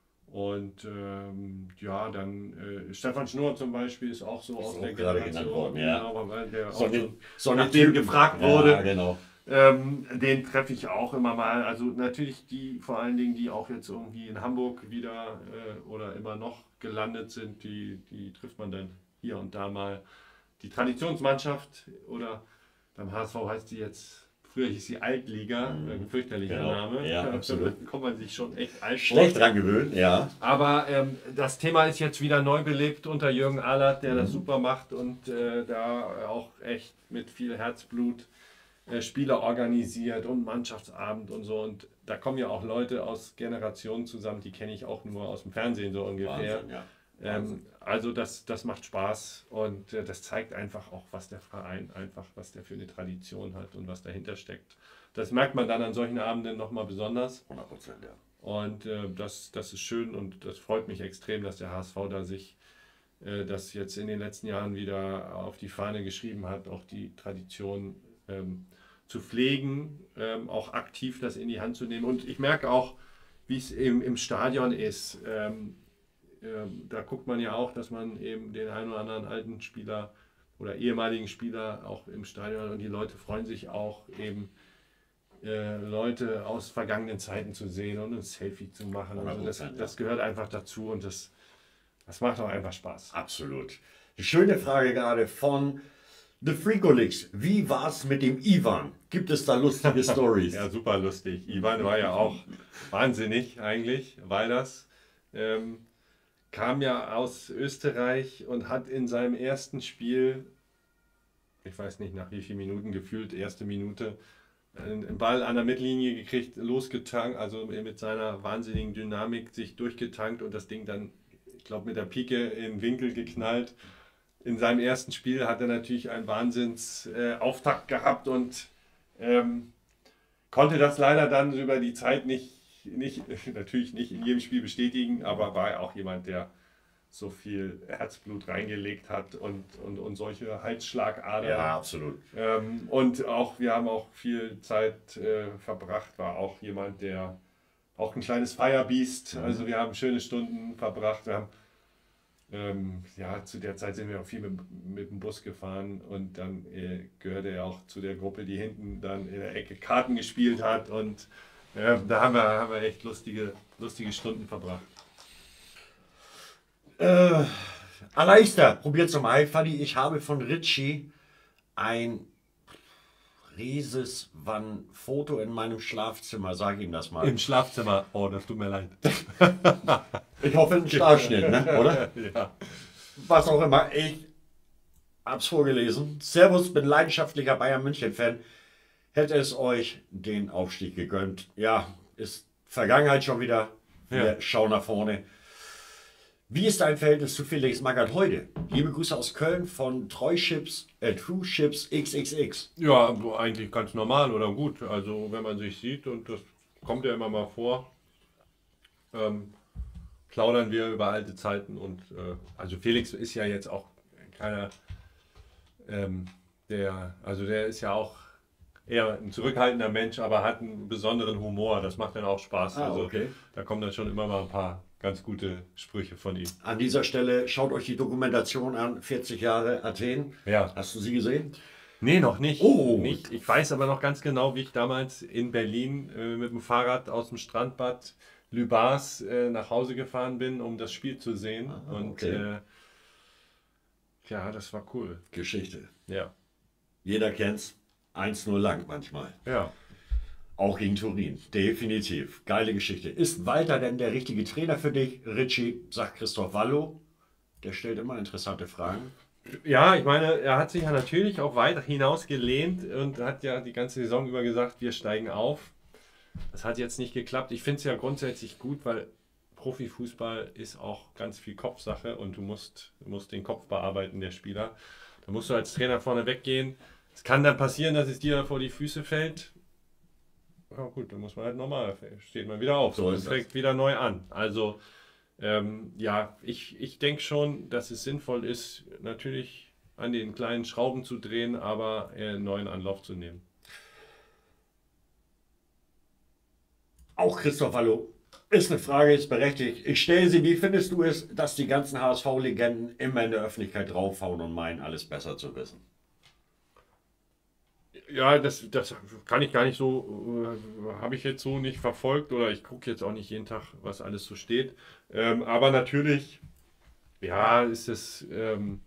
und ähm, ja, dann äh, Stefan Schnurr zum Beispiel ist auch so Ist aus auch der gerade genannt Generation, worden, ja. genau, weil der So auch eine, schon so eine nachdem Typen. gefragt Ja, wurde. genau. Ähm, den treffe ich auch immer mal. Also natürlich die, vor allen Dingen, die auch jetzt irgendwie in Hamburg wieder äh, oder immer noch gelandet sind, die, die trifft man dann hier und da mal. Die Traditionsmannschaft oder beim H S V heißt die jetzt, früher hieß sie Altliga, Mhm. ein fürchterlicher Genau. Name. Ja, Da absolut. kommt man sich schon echt alt vor. Schlecht dran gewöhnt, ja. Aber ähm, das Thema ist jetzt wieder neu belebt unter Jürgen Ahlert, der das Mhm. super macht und äh, da auch echt mit viel Herzblut äh, Spiele organisiert und Mannschaftsabend und so. Und da kommen ja auch Leute aus Generationen zusammen, die kenne ich auch nur aus dem Fernsehen so ungefähr. Wahnsinn, ja. Ähm, also das, das macht Spaß und äh, das zeigt einfach auch, was der Verein einfach, was der für eine Tradition hat und was dahinter steckt. Das merkt man dann an solchen Abenden nochmal besonders. hundert Prozent, ja. Und äh, das, das ist schön und das freut mich extrem, dass der H S V da sich äh, das jetzt in den letzten Jahren wieder auf die Fahne geschrieben hat, auch die Tradition ähm, zu pflegen, ähm, auch aktiv das in die Hand zu nehmen. Und ich merke auch, wie es im, im Stadion ist. Ähm, ähm, da guckt man ja auch, dass man eben den einen oder anderen alten Spieler oder ehemaligen Spieler auch im Stadion und die Leute freuen sich auch eben äh, Leute aus vergangenen Zeiten zu sehen und ein Selfie zu machen. Also das, das gehört einfach dazu und das, das macht auch einfach Spaß. Absolut. Die schöne Frage gerade von The Freakolix. Wie war es mit dem Ivan? Gibt es da lustige Stories? Ja, super lustig. Ivan war ja auch wahnsinnig eigentlich, weil das ähm, kam ja aus Österreich und hat in seinem ersten Spiel, ich weiß nicht nach wie vielen Minuten, gefühlt erste Minute, einen Ball an der Mittellinie gekriegt, losgetankt, also mit seiner wahnsinnigen Dynamik sich durchgetankt und das Ding dann, ich glaube, mit der Pike im Winkel geknallt. In seinem ersten Spiel hat er natürlich einen Wahnsinns-Auftakt äh, gehabt und ähm, konnte das leider dann über die Zeit nicht, nicht, natürlich nicht in jedem Spiel bestätigen, aber war ja auch jemand, der so viel Herzblut reingelegt hat und, und, und solche Halsschlagadern. Ja, absolut. Ähm, und auch, wir haben auch viel Zeit äh, verbracht, war auch jemand, der auch ein kleines Firebeast, mhm. also wir haben schöne Stunden verbracht, wir haben Ähm, ja, zu der Zeit sind wir auch viel mit, mit dem Bus gefahren und dann äh, gehörte er auch zu der Gruppe, die hinten dann in der Ecke Karten gespielt hat und äh, da haben wir, haben wir echt lustige, lustige Stunden verbracht. Äh, Alaista, probiert's nochmal. Fanny, ich habe von Richie ein rieses Foto in meinem Schlafzimmer. Sag ihm das mal. Im Schlafzimmer? Oh, das tut mir leid. Ich hoffe, ein Starschnitt, ne? Oder? Ja. Was auch immer. Ich hab's vorgelesen. Servus, bin leidenschaftlicher Bayern München-Fan. Hätte es euch den Aufstieg gegönnt. Ja, ist Vergangenheit schon wieder. Wir Ja. schauen nach vorne. Wie ist dein Verhältnis zu Felix Magath heute? Liebe Grüße aus Köln von Treuchips, äh, True Chips X X X. Ja, eigentlich ganz normal oder gut. Also wenn man sich sieht und das kommt ja immer mal vor, ähm, plaudern wir über alte Zeiten und äh, also Felix ist ja jetzt auch keiner, ähm, der, also der ist ja auch eher ein zurückhaltender Mensch, aber hat einen besonderen Humor. Das macht dann auch Spaß. Ah, also okay. da kommen dann schon immer mal ein paar ganz gute Sprüche von ihm. An dieser Stelle schaut euch die Dokumentation an, vierzig Jahre Athen. Ja. Hast du sie gesehen? Nee, noch nicht. Oh. nicht. Ich weiß aber noch ganz genau, wie ich damals in Berlin äh, mit dem Fahrrad aus dem Strandbad Lübars äh, nach Hause gefahren bin, um das Spiel zu sehen. Ah, und okay. äh, ja, das war cool. Geschichte. Ja. Jeder kennt's. eins null lang manchmal. Ja. Auch gegen Turin. Definitiv. Geile Geschichte. Ist Walter denn der richtige Trainer für dich? Richie, sagt Christoph Wallow. Der stellt immer interessante Fragen. Ja, ich meine, er hat sich ja natürlich auch weit hinaus gelehnt und hat ja die ganze Saison über gesagt, wir steigen auf. Das hat jetzt nicht geklappt. Ich finde es ja grundsätzlich gut, weil Profifußball ist auch ganz viel Kopfsache und du musst, du musst den Kopf bearbeiten, der Spieler. Da musst du als Trainer vorne weggehen. Es kann dann passieren, dass es dir vor die Füße fällt. Ja gut, dann muss man halt nochmal, steht man wieder auf So und ist das. fängt wieder neu an. Also ähm, ja, ich, ich denke schon, dass es sinnvoll ist, natürlich an den kleinen Schrauben zu drehen, aber äh, einen neuen Anlauf zu nehmen. Auch Christoph Wallow. Ist eine Frage, ist berechtigt. Ich stelle sie, wie findest du es, dass die ganzen H S V-Legenden immer in der Öffentlichkeit draufhauen und meinen, alles besser zu wissen? Ja, das, das kann ich gar nicht so, äh, habe ich jetzt so nicht verfolgt oder ich gucke jetzt auch nicht jeden Tag, was alles so steht. Ähm, aber natürlich, ja, ist es, ähm,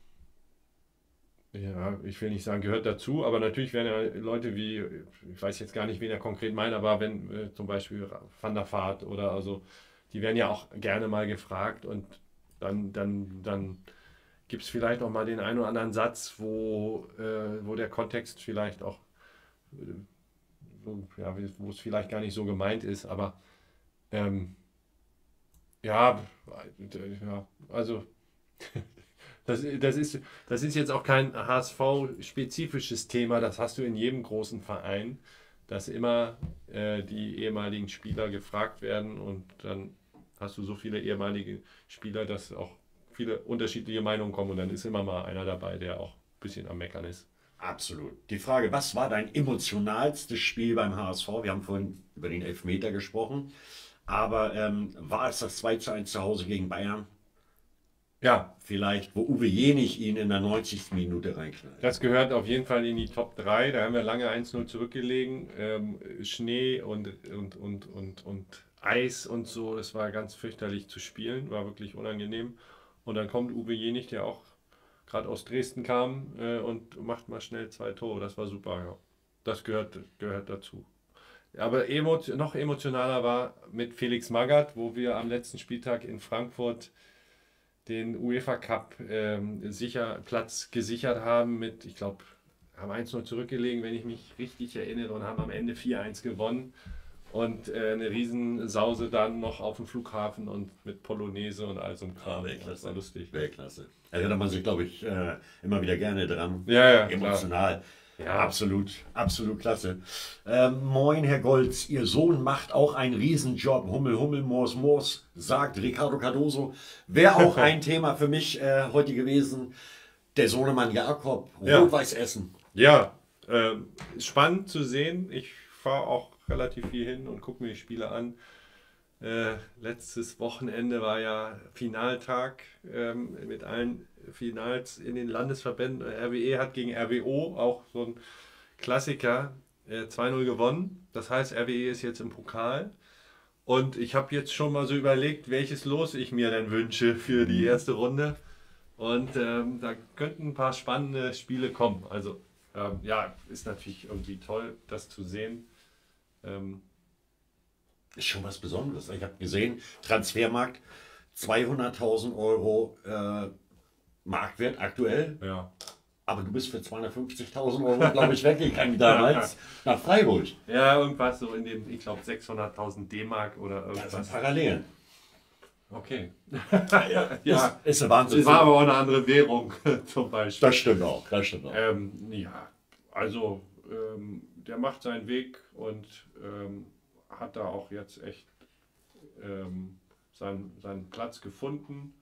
ja, ich will nicht sagen, gehört dazu, aber natürlich werden ja Leute wie, ich weiß jetzt gar nicht, wen er konkret meint, aber wenn äh, zum Beispiel Van der Vaart oder also, die werden ja auch gerne mal gefragt und dann, dann, dann gibt es vielleicht auch mal den einen oder anderen Satz, wo, äh, wo der Kontext vielleicht auch, äh, so, ja, wo es vielleicht gar nicht so gemeint ist, aber ähm, ja, äh, ja, also das, das, ist, das ist jetzt auch kein H S V-spezifisches Thema, das hast du in jedem großen Verein, dass immer äh, die ehemaligen Spieler gefragt werden und dann hast du so viele ehemalige Spieler, dass auch viele unterschiedliche Meinungen kommen und dann ist immer mal einer dabei, der auch ein bisschen am Meckern ist. Absolut. Die Frage, was war dein emotionalstes Spiel beim H S V? Wir haben vorhin über den Elfmeter gesprochen, aber ähm, war es das zwei zu eins zu Hause gegen Bayern? Ja, Vielleicht, wo Uwe Jenig ihn in der neunzigsten Minute reinknallt. das gehört auf jeden Fall in die Top drei. Da haben wir lange eins null zurückgelegen. Ähm, Schnee und, und, und, und, und Eis und so. Es war ganz fürchterlich zu spielen. War wirklich unangenehm. Und dann kommt Uwe Jenig, der auch gerade aus Dresden kam äh, und macht mal schnell zwei Tore. Das war super, ja. Das gehört, gehört dazu. Aber emo noch emotionaler war mit Felix Magath, wo wir am letzten Spieltag in Frankfurt den UEFA Cup ähm, sicher, Platz gesichert haben mit, ich glaube, haben eins null zurückgelegen, wenn ich mich richtig erinnere, und haben am Ende vier eins gewonnen. Und äh, eine Riesensause dann noch auf dem Flughafen und mit Polonaise und all so einem Kram. Weltklasse. Das war lustig. Weltklasse. Erinnert man sich, glaube ich, äh, immer wieder gerne dran. Ja, ja, Emotional. Ja. Absolut, absolut klasse. Ähm, moin, Herr Goltz, Ihr Sohn macht auch einen Riesenjob. Hummel, Hummel, Mors, Mors, sagt Ricardo Cardoso. Wäre auch ein Thema für mich äh, heute gewesen. Der Sohnemann Jakob, Ja. Rot-Weiß Essen. Ja, äh, spannend zu sehen. Ich fahre auch relativ viel hin und gucke mir die Spiele an. Äh, letztes Wochenende war ja Finaltag ähm, mit allen Finals in den Landesverbänden. R W E hat gegen R W O, auch so ein Klassiker, äh, zwei null gewonnen. Das heißt, R W E ist jetzt im Pokal. Und ich habe jetzt schon mal so überlegt, welches Los ich mir denn wünsche für die erste Runde. Und ähm, da könnten ein paar spannende Spiele kommen. Also ähm, ja, ist natürlich irgendwie toll, das zu sehen. Ähm, Ist schon was Besonderes. Ich habe gesehen, Transfermarkt zweihunderttausend Euro äh, Marktwert aktuell. ja. Aber du bist für zweihundertfünfzigtausend Euro, glaube ich, weggegangen damals nach Freiburg. Ja, irgendwas so in dem, ich glaube, sechshunderttausend D-Mark oder Das sind irgendwas. Parallelen. Okay. Ja, Ja. ist, ist ein Wahnsinn. Es war aber auch eine andere Währung zum Beispiel. Das stimmt auch. Das stimmt auch. Ähm, ja, also ähm, der macht seinen Weg und ähm, hat da auch jetzt echt ähm, seinen, seinen Platz gefunden.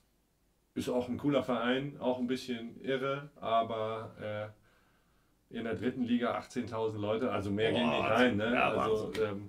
Ist auch ein cooler Verein, auch ein bisschen irre, aber äh, in der dritten Liga achtzehntausend Leute, also mehr Boah, gehen nicht rein. Ne? ja, Also ähm,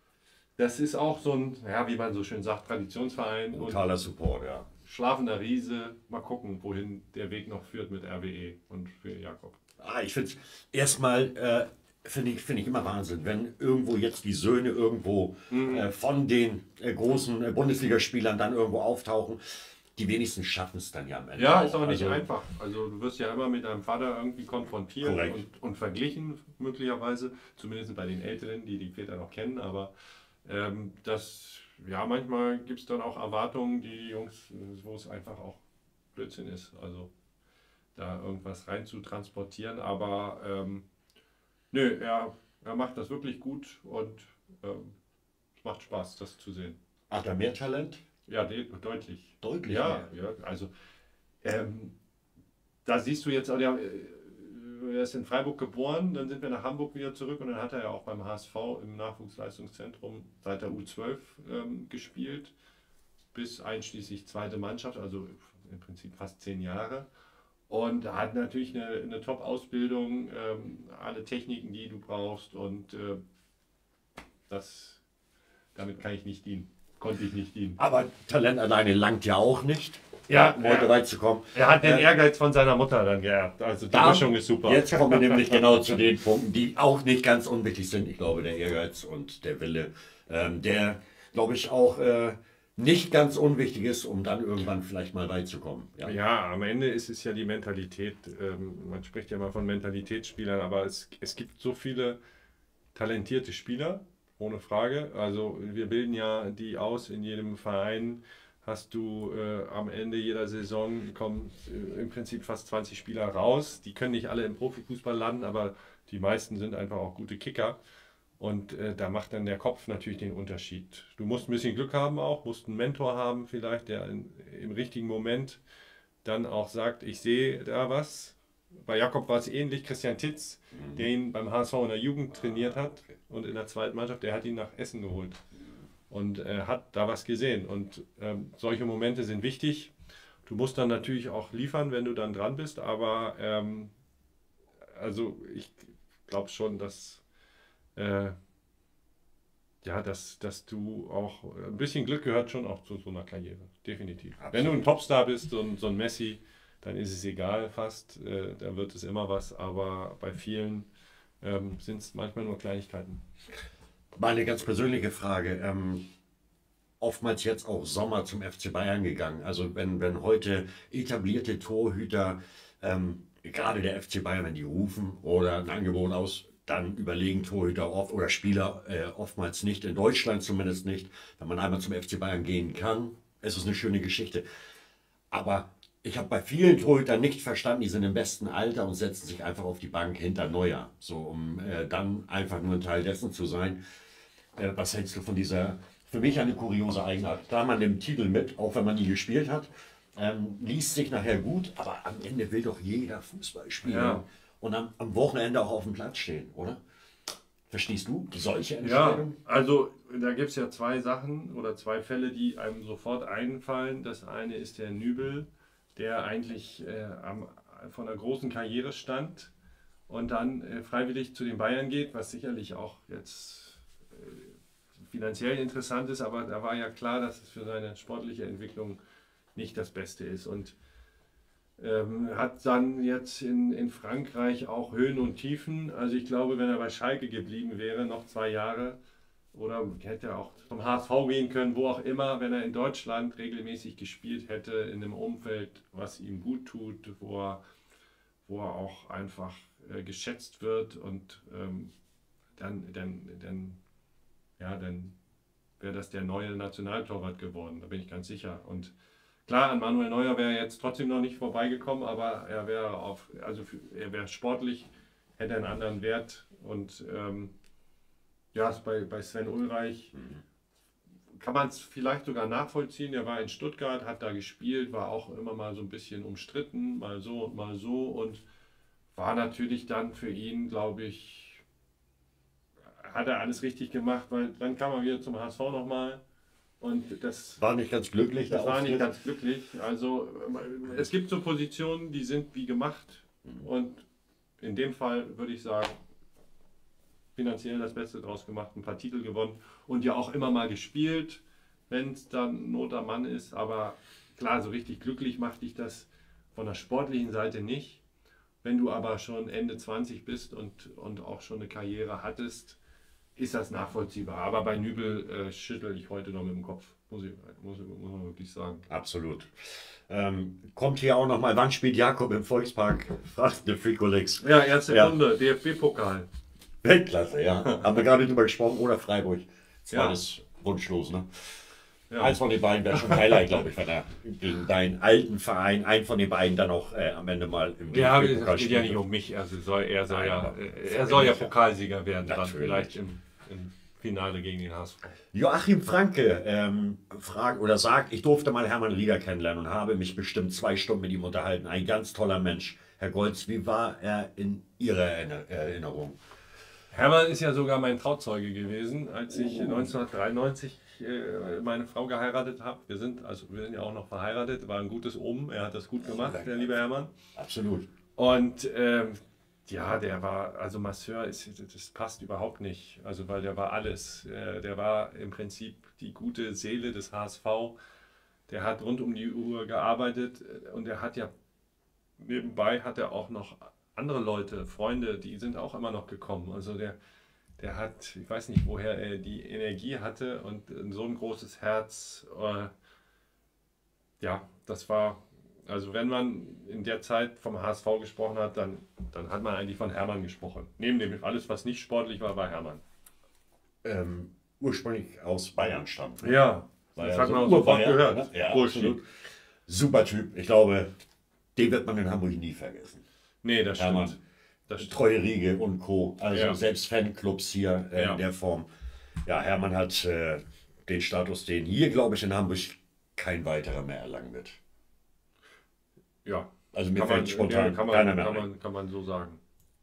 das ist auch so ein, ja, wie man so schön sagt, Traditionsverein und Brutaler Support, ja. schlafender Riese. Mal gucken, wohin der Weg noch führt mit R W E und für Jakob. Ah, ich finde es erstmal, äh, finde ich, find ich immer Wahnsinn, wenn irgendwo jetzt die Söhne irgendwo äh, von den äh, großen äh, Bundesligaspielern dann irgendwo auftauchen. Die wenigsten schaffen es dann ja am Ende. Ja, ist auch nicht Also, einfach. Also du wirst ja immer mit deinem Vater irgendwie konfrontiert Korrekt. und, und verglichen, möglicherweise, zumindest bei den Älteren, die die Väter noch kennen, aber ähm, das, ja, manchmal gibt es dann auch Erwartungen, die Jungs, wo es einfach auch Blödsinn ist, also da irgendwas rein zu transportieren, aber ähm, nö, er, er macht das wirklich gut und ähm, es macht Spaß, das zu sehen. Hat er mehr Talent? Ja, de deutlich. Deutlich Ja, mehr. ja, also ähm, da siehst du jetzt, der, äh, er ist in Freiburg geboren, dann sind wir nach Hamburg wieder zurück und dann hat er ja auch beim H S V im Nachwuchsleistungszentrum seit der U zwölf ähm, gespielt, bis einschließlich zweite Mannschaft, also im Prinzip fast zehn Jahre. Und hat natürlich eine, eine Top-Ausbildung, ähm, alle Techniken, die du brauchst und äh, das, damit kann ich nicht dienen. Konnte ich nicht dienen. Aber Talent alleine langt ja auch nicht, Ja, um heute ja. weit zu kommen. Er hat den Äh, Ehrgeiz von seiner Mutter dann geerbt. Also die Da- Mischung ist super. Jetzt kommen wir nämlich genau zu den Punkten, die auch nicht ganz unwichtig sind. Ich glaube, der Ehrgeiz und der Wille, ähm, der, glaube ich, auch äh, nicht ganz unwichtig ist, um dann irgendwann vielleicht mal weit zu kommen. Ja. Ja, am Ende ist es ja die Mentalität. Ähm, man spricht ja mal von Mentalitätsspielern, aber es, es gibt so viele talentierte Spieler, ohne Frage. Also wir bilden ja die aus in jedem Verein. Hast du äh, am Ende jeder Saison kommen äh, im Prinzip fast zwanzig Spieler raus. Die können nicht alle im Profifußball landen, aber die meisten sind einfach auch gute Kicker. Und äh, da macht dann der Kopf natürlich den Unterschied. Du musst ein bisschen Glück haben auch, musst einen Mentor haben vielleicht, der in, im richtigen Moment dann auch sagt, ich sehe da was. Bei Jakob war es ähnlich, Christian Titz, der ihn beim H S V in der Jugend trainiert hat und in der zweiten Mannschaft, der hat ihn nach Essen geholt und äh, hat da was gesehen. Und ähm, solche Momente sind wichtig. Du musst dann natürlich auch liefern, wenn du dann dran bist, aber ähm, also ich glaube schon, dass äh, ja, dass, dass du auch, ein bisschen Glück gehört schon auch zu so einer Karriere, definitiv. Absolut. Wenn du ein Topstar bist, so ein, so ein Messi, dann ist es egal fast, äh, da wird es immer was, aber bei vielen ähm, sind es manchmal nur Kleinigkeiten. Mal eine ganz persönliche Frage. Ähm, oftmals jetzt auch Sommer zum F C Bayern gegangen. Also wenn, wenn heute etablierte Torhüter, ähm, gerade der F C Bayern, wenn die rufen oder ein Angebot aus, dann überlegen Torhüter oft oder Spieler äh, oftmals nicht, in Deutschland zumindest nicht. Wenn man einmal zum F C Bayern gehen kann, ist es eine schöne Geschichte. Aber ich habe bei vielen Torhütern nicht verstanden, die sind im besten Alter und setzen sich einfach auf die Bank hinter Neuer, so um äh, dann einfach nur ein Teil dessen zu sein. Äh, was hältst du von dieser, für mich eine kuriose Eigenart? Klar, man nimmt Titel mit, auch wenn man nie gespielt hat, ähm, liest sich nachher gut, aber am Ende will doch jeder Fußball spielen Ja. und am, am Wochenende auch auf dem Platz stehen, oder? Verstehst du solche Ja, Entscheidungen? also da gibt es ja zwei Sachen oder zwei Fälle, die einem sofort einfallen. Das eine ist der Nübel, der eigentlich äh, am, von einer großen Karriere stand und dann äh, freiwillig zu den Bayern geht, was sicherlich auch jetzt äh, finanziell interessant ist, aber da war ja klar, dass es für seine sportliche Entwicklung nicht das Beste ist. Und ähm, hat dann jetzt in, in Frankreich auch Höhen und Tiefen. Also ich glaube, wenn er bei Schalke geblieben wäre, noch zwei Jahre, oder hätte er auch zum H S V gehen können, wo auch immer, wenn er in Deutschland regelmäßig gespielt hätte, in einem Umfeld, was ihm gut tut, wo er, wo er auch einfach äh, geschätzt wird und ähm, dann, dann, dann, ja, dann wäre das der neue Nationaltorwart geworden, da bin ich ganz sicher. Und klar, an Manuel Neuer wäre er jetzt trotzdem noch nicht vorbeigekommen, aber er wäre auf, also für, er wäre sportlich, hätte einen anderen Wert. Und ähm, ja, bei, bei Sven Ulreich kann man es vielleicht sogar nachvollziehen. Er war in Stuttgart, hat da gespielt, war auch immer mal so ein bisschen umstritten, mal so und mal so. Und war natürlich dann für ihn, glaube ich, hat er alles richtig gemacht, weil dann kam er wieder zum H S V nochmal. Und das War nicht ganz glücklich. Das der war nicht Auftritt. ganz glücklich. Also es gibt so Positionen, die sind wie gemacht. Und in dem Fall würde ich sagen, finanziell das Beste draus gemacht, ein paar Titel gewonnen und ja auch immer mal gespielt, wenn es dann Not am Mann ist. Aber klar, so richtig glücklich macht dich das von der sportlichen Seite nicht. Wenn du aber schon Ende zwanzig bist und, und auch schon eine Karriere hattest, ist das nachvollziehbar. Aber bei Nübel äh, schüttel ich heute noch mit dem Kopf, muss, ich, muss, muss man wirklich sagen. Absolut. Ähm, kommt hier auch nochmal, wann spielt Jakob im Volkspark? Fragt der Frikolix. Ja, erste Ja. Runde, D F B-Pokal. Weltklasse, ja. Haben wir gerade drüber gesprochen. Oder Freiburg. Zweites wunschlos, ne? Ja. Eins von den beiden wäre schon ein Highlight, glaube ich, wenn er gegen deinen alten Verein, einen von den beiden dann auch äh, am Ende mal im Ja, D F es B-Pokal geht ja spielt. nicht um mich. Also soll, er soll Nein, ja, aber äh, er soll ja für mich, Pokalsieger werden, dann Natürlich. vielleicht im, im Finale gegen den H S V. Joachim Franke ähm, fragt oder sagt, ich durfte mal Hermann Rieger kennenlernen und habe mich bestimmt zwei Stunden mit ihm unterhalten. Ein ganz toller Mensch. Herr Goltz, wie war er in Ihrer Erinner- Erinnerung? Hermann ist ja sogar mein Trauzeuge gewesen, als ich neunzehnhundertdreiundneunzig äh, meine Frau geheiratet habe. Wir sind, also wir sind ja auch noch verheiratet, war ein gutes Omen. Er hat das gut gemacht, der liebe Hermann. Absolut. Und ähm, ja, der war, also Masseur, ist, das passt überhaupt nicht. Also weil der war alles. Äh, der war im Prinzip die gute Seele des H S V. Der hat rund um die Uhr gearbeitet und er hat ja nebenbei hat er auch noch andere Leute, Freunde, die sind auch immer noch gekommen. Also der, der hat, ich weiß nicht, woher er die Energie hatte und so ein großes Herz. Äh, ja, das war, also wenn man in der Zeit vom H S V gesprochen hat, dann, dann hat man eigentlich von Hermann gesprochen. Neben dem alles, was nicht sportlich war, war Hermann. Ähm, ursprünglich aus Bayern stammt. Ja, War das ja hat so man auch Urbayern, sofort gehört. ne? Ja, Bullshit. absolut. Super Typ. Ich glaube, den wird man in Hamburg nie vergessen. Nee, das stimmt. Hermann. Das stimmt. Treue Riege und Co. Also Ja. selbst Fanclubs hier äh, Ja. in der Form. Ja, Hermann hat äh, den Status, den hier, glaube ich, in Hamburg kein weiterer mehr erlangen wird. Ja. Also mir Kann man, fällt spontan ja, kann, man, keiner mehr kann, ein. man, kann man so sagen.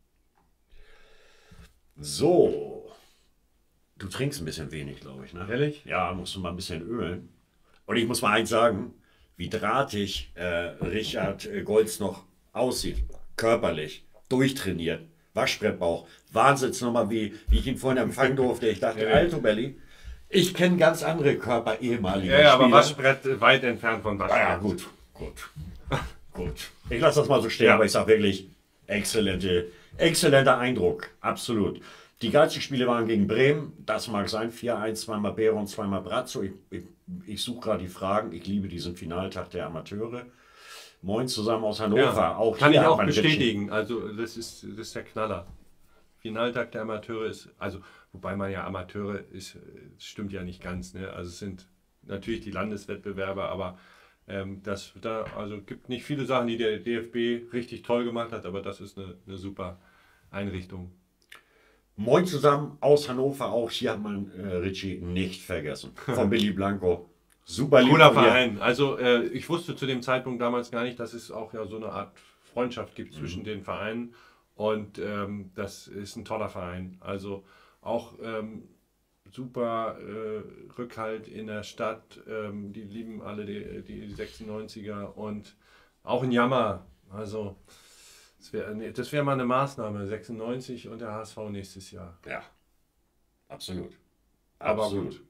So. Du trinkst ein bisschen wenig, glaube ich, ne? Ehrlich? Ja, musst du mal ein bisschen ölen. Und ich muss mal eins sagen, wie drahtig äh, Richard äh, Goltz noch aussieht. Körperlich, durchtrainiert, Waschbrettbauch. Wahnsinnsnummer, wie, wie ich ihn vorhin empfangen durfte. Ich dachte, Ja, ja. Alto Belli. Ich kenne ganz andere Körper ehemalige Ja, ja, aber Spieler. Waschbrett weit entfernt von Ah, Waschbrett. ja, gut, gut, gut. Ich lasse das mal so stehen, Ja. aber ich sage wirklich, exzellente, exzellenter Eindruck, absolut. Die geilsten Spiele waren gegen Bremen, das mag sein, vier eins, zweimal Beron, zweimal Brazzo. Ich, ich, ich suche gerade die Fragen, ich liebe diesen Finaltag der Amateure. Moin zusammen aus Hannover. Ja, Auch kann hier ich hat auch man Ritchie. bestätigen. Also das ist, das ist der Knaller. Finaltag der Amateure ist, also wobei man ja Amateure ist, stimmt ja nicht ganz. Ne? Also es sind natürlich die Landeswettbewerbe, aber ähm, das da also gibt nicht viele Sachen, die der D F B richtig toll gemacht hat, aber das ist eine, eine super Einrichtung. Moin zusammen aus Hannover, auch hier hat man äh, Ritchie nicht vergessen. Von Billy Blanco. Super lieb Cooler von dir. Verein. Also äh, ich wusste zu dem Zeitpunkt damals gar nicht, dass es auch ja so eine Art Freundschaft gibt zwischen den Vereinen. Und ähm, das ist ein toller Verein. Also auch ähm, super äh, Rückhalt in der Stadt. Ähm, die lieben alle die, die sechsundneunziger und auch ein Jammer. Also das wäre nee, das wär mal eine Maßnahme. sechsundneunzig und der H S V nächstes Jahr. Ja, absolut. Aber Absolut. gut.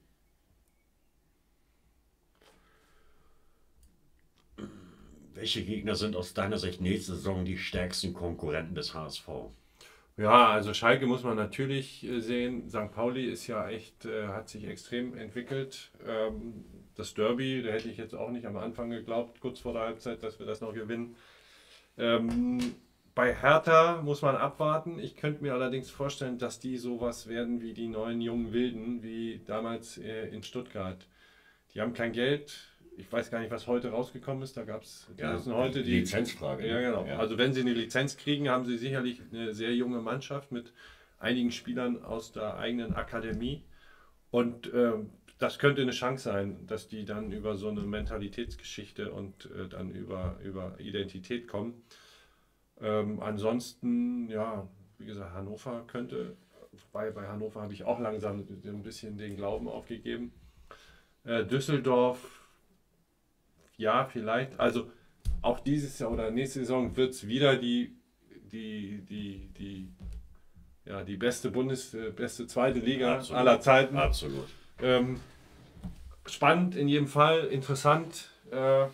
Welche Gegner sind aus deiner Sicht nächste Saison die stärksten Konkurrenten des H S V? Ja, also Schalke muss man natürlich äh, sehen. Sankt Pauli ist ja echt, äh, hat sich extrem entwickelt. Ähm, das Derby, da hätte ich jetzt auch nicht am Anfang geglaubt, kurz vor der Halbzeit, dass wir das noch gewinnen. Ähm, bei Hertha muss man abwarten. Ich könnte mir allerdings vorstellen, dass die sowas werden wie die neuen jungen Wilden, wie damals äh, in Stuttgart. Die haben kein Geld. Ich weiß gar nicht, was heute rausgekommen ist. Da gab es Ja, heute die die Lizenzfrage. Ja, ne? genau. Ja. Also wenn sie eine Lizenz kriegen, haben sie sicherlich eine sehr junge Mannschaft mit einigen Spielern aus der eigenen Akademie. Und ähm, das könnte eine Chance sein, dass die dann über so eine Mentalitätsgeschichte und äh, dann über, über Identität kommen. Ähm, ansonsten, ja, wie gesagt, Hannover könnte, wobei bei Hannover habe ich auch langsam so ein bisschen den Glauben aufgegeben. Äh, Düsseldorf, ja, vielleicht. Also auch dieses Jahr oder nächste Saison wird es wieder die, die, die, die, ja, die beste Bundes-, äh, beste zweite Liga Absolut. aller Zeiten. Absolut. Ähm, spannend in jedem Fall, interessant. Äh,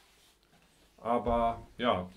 aber ja,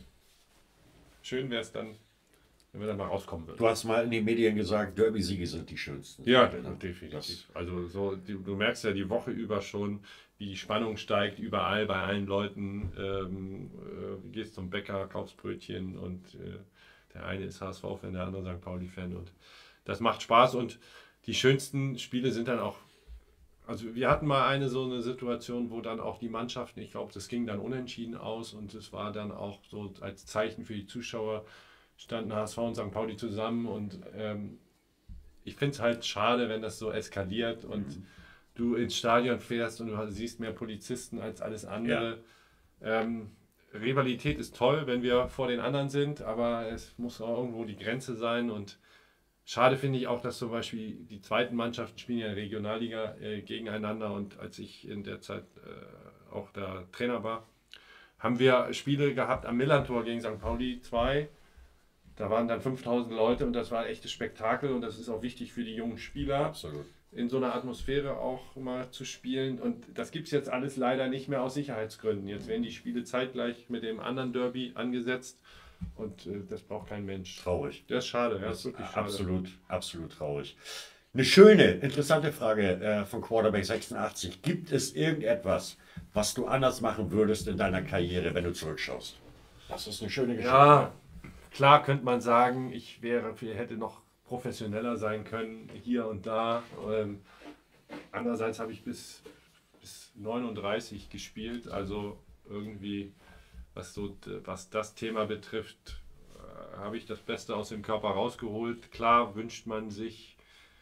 schön wäre es dann, wenn wir dann mal rauskommen würden. Du hast mal in den Medien gesagt, Derby-Siege sind die schönsten. Ja, Ne? definitiv. Das- Also so, du, du merkst ja die Woche über schon, wie die Spannung steigt, überall bei allen Leuten. Ähm, äh, gehst zum Bäcker, kaufst Brötchen und äh, der eine ist H S V-Fan, der andere Sankt Pauli-Fan und das macht Spaß und die schönsten Spiele sind dann auch, also wir hatten mal eine so eine Situation, wo dann auch die Mannschaften, ich glaube, das ging dann unentschieden aus und es war dann auch so als Zeichen für die Zuschauer, standen H S V und Sankt Pauli zusammen und ähm, ich finde es halt schade, wenn das so eskaliert und Mhm. du ins Stadion fährst und du siehst mehr Polizisten als alles andere. Ähm, Rivalität ist toll, wenn wir vor den anderen sind, aber es muss auch irgendwo die Grenze sein und schade finde ich auch, dass zum Beispiel die zweiten Mannschaften spielen ja in der Regionalliga äh, gegeneinander und als ich in der Zeit äh, auch der Trainer war, haben wir Spiele gehabt am Millantor gegen Sankt Pauli zwei. Da waren dann fünftausend Leute und das war ein echtes Spektakel und das ist auch wichtig für die jungen Spieler, Absolut. in so einer Atmosphäre auch mal zu spielen. Und das gibt es jetzt alles leider nicht mehr aus Sicherheitsgründen. Jetzt werden die Spiele zeitgleich mit dem anderen Derby angesetzt und äh, das braucht kein Mensch. Traurig. Das ist schade, ja, das ist wirklich schade. Absolut, absolut traurig. Eine schöne, interessante Frage äh, von Quarterback sechsundachtzig. Gibt es irgendetwas, was du anders machen würdest in deiner Karriere, wenn du zurückschaust? Das ist eine schöne Geschichte. Ja, klar könnte man sagen, ich wäre, hätte noch professioneller sein können, hier und da. Ähm, andererseits habe ich bis, bis neununddreißig gespielt, also irgendwie, was, so, was das Thema betrifft, äh, habe ich das Beste aus dem Körper rausgeholt. Klar wünscht man sich,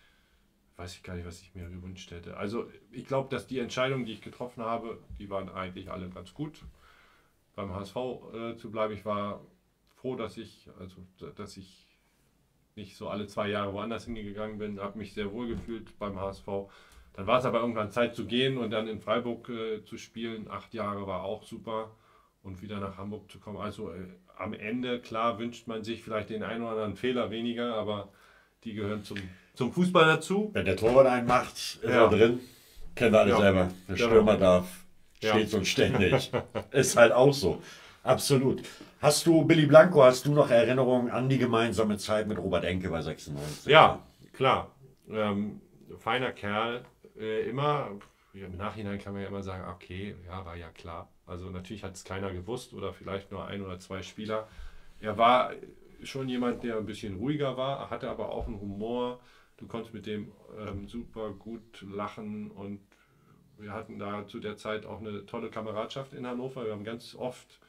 weiß ich gar nicht, was ich mir gewünscht hätte. Also ich glaube, dass die Entscheidungen, die ich getroffen habe, die waren eigentlich alle ganz gut. Beim H S V äh, zu bleiben, ich war froh, dass ich, also dass ich nicht so alle zwei Jahre woanders hingegangen bin, habe mich sehr wohl gefühlt beim H S V. Dann war es aber irgendwann Zeit zu gehen und dann in Freiburg äh, zu spielen. Acht Jahre war auch super und wieder nach Hamburg zu kommen. Also äh, am Ende, klar, wünscht man sich vielleicht den einen oder anderen Fehler weniger, aber die gehören zum, zum Fußball dazu. Wenn der Torwart einen macht, ist Ja. er drin. Kennen wir alle Ja. selber. Der Genau. Stürmer darf Ja. stets und ständig. Ist halt auch so. Absolut. Hast du, Billy Blanco, hast du noch Erinnerungen an die gemeinsame Zeit mit Robert Enke bei sechsundneunzig? Ja, klar. Ähm, feiner Kerl. Äh, immer, ja, im Nachhinein kann man ja immer sagen, okay, ja, war ja klar. Also natürlich hat es keiner gewusst oder vielleicht nur ein oder zwei Spieler. Er war schon jemand, der ein bisschen ruhiger war, hatte aber auch einen Humor. Du konntest mit dem ähm, super gut lachen und wir hatten da zu der Zeit auch eine tolle Kameradschaft in Hannover. Wir haben ganz oft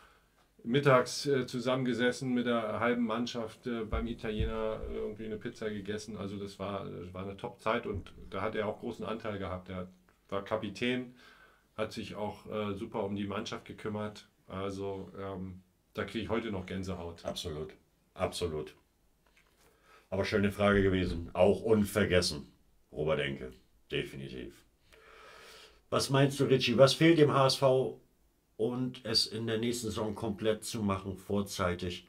mittags äh, zusammengesessen mit der halben Mannschaft äh, beim Italiener irgendwie eine Pizza gegessen. Also das war, das war eine Top-Zeit und da hat er auch großen Anteil gehabt. Er war Kapitän, hat sich auch äh, super um die Mannschaft gekümmert. Also ähm, da kriege ich heute noch Gänsehaut. Absolut. Absolut. Aber schöne Frage gewesen. Auch unvergessen. Robert Enke. Definitiv. Was meinst du, Richie? Was fehlt dem H S V, und es in der nächsten Saison komplett zu machen, vorzeitig?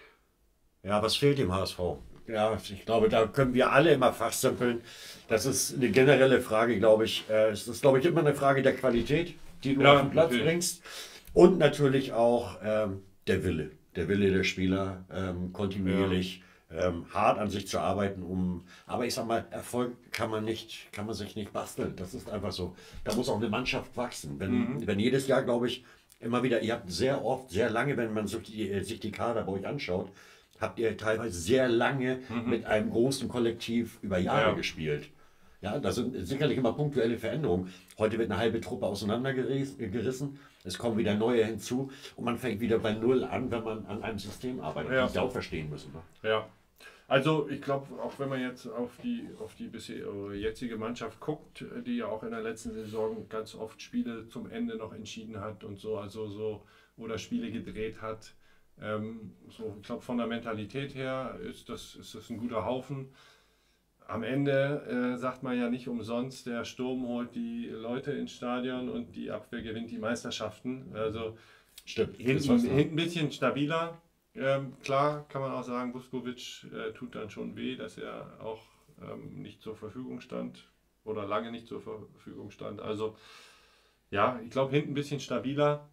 Ja, was fehlt dem H S V? Ja, ich glaube, da können wir alle immer fachsimpeln. Das ist eine generelle Frage, glaube ich. Äh, Es ist, glaube ich, immer eine Frage der Qualität, die du Ja, auf den Platz natürlich. bringst. Und natürlich auch ähm, der Wille. Der Wille der Spieler, ähm, kontinuierlich ähm, hart an sich zu arbeiten, um. Aber ich sag mal, Erfolg kann man nicht, kann man sich nicht basteln. Das ist einfach so. Da muss auch eine Mannschaft wachsen. Wenn, wenn jedes Jahr, glaube ich, immer wieder, ihr habt sehr oft, sehr lange, wenn man sich die, sich die Kader bei euch anschaut, habt ihr teilweise sehr lange mit einem großen Kollektiv über Jahre Ja. gespielt. Ja, da sind sicherlich immer punktuelle Veränderungen. Heute wird eine halbe Truppe auseinandergerissen, es kommen wieder neue hinzu und man fängt wieder bei Null an, wenn man an einem System arbeitet. Ja. Das muss ja auch verstehen müssen. Ne? Ja, also ich glaube, auch wenn man jetzt auf die, auf die bisher äh, jetzige Mannschaft guckt, äh, die ja auch in der letzten Saison ganz oft Spiele zum Ende noch entschieden hat und so, also so, oder Spiele gedreht hat. Ähm, so, ich glaube, von der Mentalität her ist das, ist das ein guter Haufen. Am Ende äh, sagt man ja nicht umsonst, der Sturm holt die Leute ins Stadion und die Abwehr gewinnt die Meisterschaften. Also Stimmt. ist hinten, was dran. hinten ein bisschen stabiler. Ähm, klar kann man auch sagen, Vuskovic äh, tut dann schon weh, dass er auch ähm, nicht zur Verfügung stand oder lange nicht zur Verfügung stand. Also ja, ich glaube hinten ein bisschen stabiler,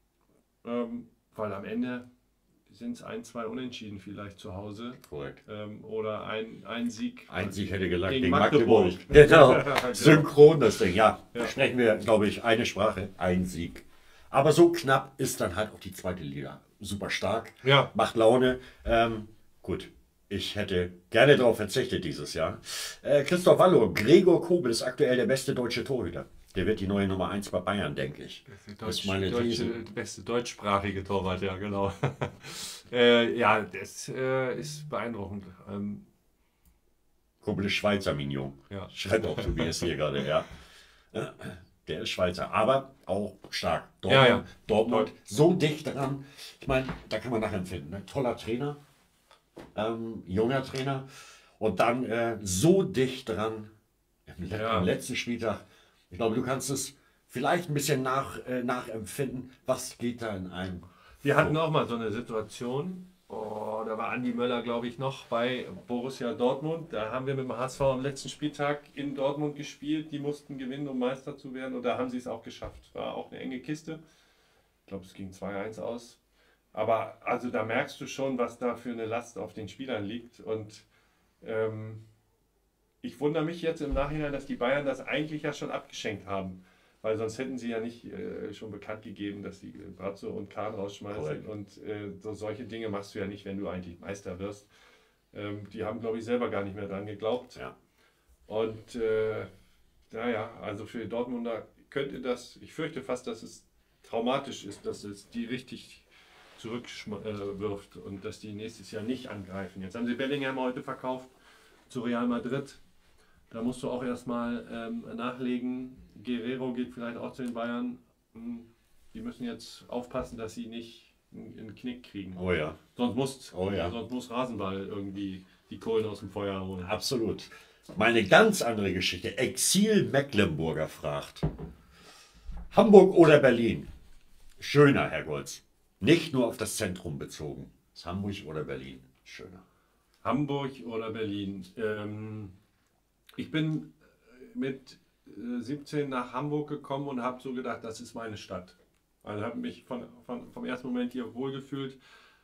ähm, weil am Ende sind es ein, zwei Unentschieden vielleicht zu Hause Korrekt. ähm, oder ein, ein Sieg. Ein Sieg hätte gelangt Gegen gegen Magdeburg. Magdeburg. Genau. Genau. Synchron das Ding. Ja, Ja. sprechen wir, glaube ich, eine Sprache, ein Sieg. Aber so knapp ist dann halt auch die zweite Liga. Super stark. Ja. Macht Laune. Ähm, gut. Ich hätte gerne darauf verzichtet dieses Jahr. Äh, Christoph Wallow, Gregor Kobel ist aktuell der beste deutsche Torhüter. Der wird die neue Nummer eins bei Bayern, denke ich. Das ist meine These. deutsche, beste deutschsprachige Torwart, ja, genau. äh, ja, das äh, ist beeindruckend. Ähm, Kobel ist Schweizer Mignon. ja. Schreibt auch Tobias hier gerade, ja. Äh, Der ist Schweizer, aber auch stark. Ja, ja. Dortmund so dicht dran. Ich meine, da kann man nachempfinden. Ne? Toller Trainer, ähm, junger Trainer. Und dann äh, so dicht dran im, le- Ja. im letzten Spieltag. Ich glaube, du kannst es vielleicht ein bisschen nach, äh, nachempfinden. Was geht da in einem? Wir hatten auch mal so eine Situation, oh, da war Andi Möller, glaube ich, noch bei Borussia Dortmund. Da haben wir mit dem H S V am letzten Spieltag in Dortmund gespielt. Die mussten gewinnen, um Meister zu werden. Und da haben sie es auch geschafft. War auch eine enge Kiste. Ich glaube, es ging zwei eins aus. Aber also da merkst du schon, was da für eine Last auf den Spielern liegt. Und ähm, ich wundere mich jetzt im Nachhinein, dass die Bayern das eigentlich ja schon abgeschenkt haben. Weil sonst hätten sie ja nicht äh, schon bekannt gegeben, dass sie Brazzo und Kahn rausschmeißen. Korrekt. Und äh, so, solche Dinge machst du ja nicht, wenn du eigentlich Meister wirst. Ähm, die haben, glaube ich, selber gar nicht mehr dran geglaubt. Ja. Und äh, naja, also für die Dortmunder könnte das, ich fürchte fast, dass es traumatisch ist, dass es die richtig zurückwirft und dass die nächstes Jahr nicht angreifen. Jetzt haben sie Bellingham heute verkauft zu Real Madrid. Da musst du auch erstmal ähm, nachlegen. Guerrero geht vielleicht auch zu den Bayern. Hm, Die müssen jetzt aufpassen, dass sie nicht einen einen Knick kriegen. Oh ja, Sonst muss, Oh ja. sonst muss Rasenball irgendwie die Kohlen aus dem Feuer holen. absolut. Meine ganz andere Geschichte. Exil Mecklenburger fragt. Hamburg oder Berlin? Schöner, Herr Goltz. Nicht nur auf das Zentrum bezogen. Ist Hamburg oder Berlin? Schöner. Hamburg oder Berlin? Ähm, ich bin mit siebzehn nach Hamburg gekommen und habe so gedacht, das ist meine Stadt. Also habe mich von, von, vom ersten Moment hier wohlgefühlt.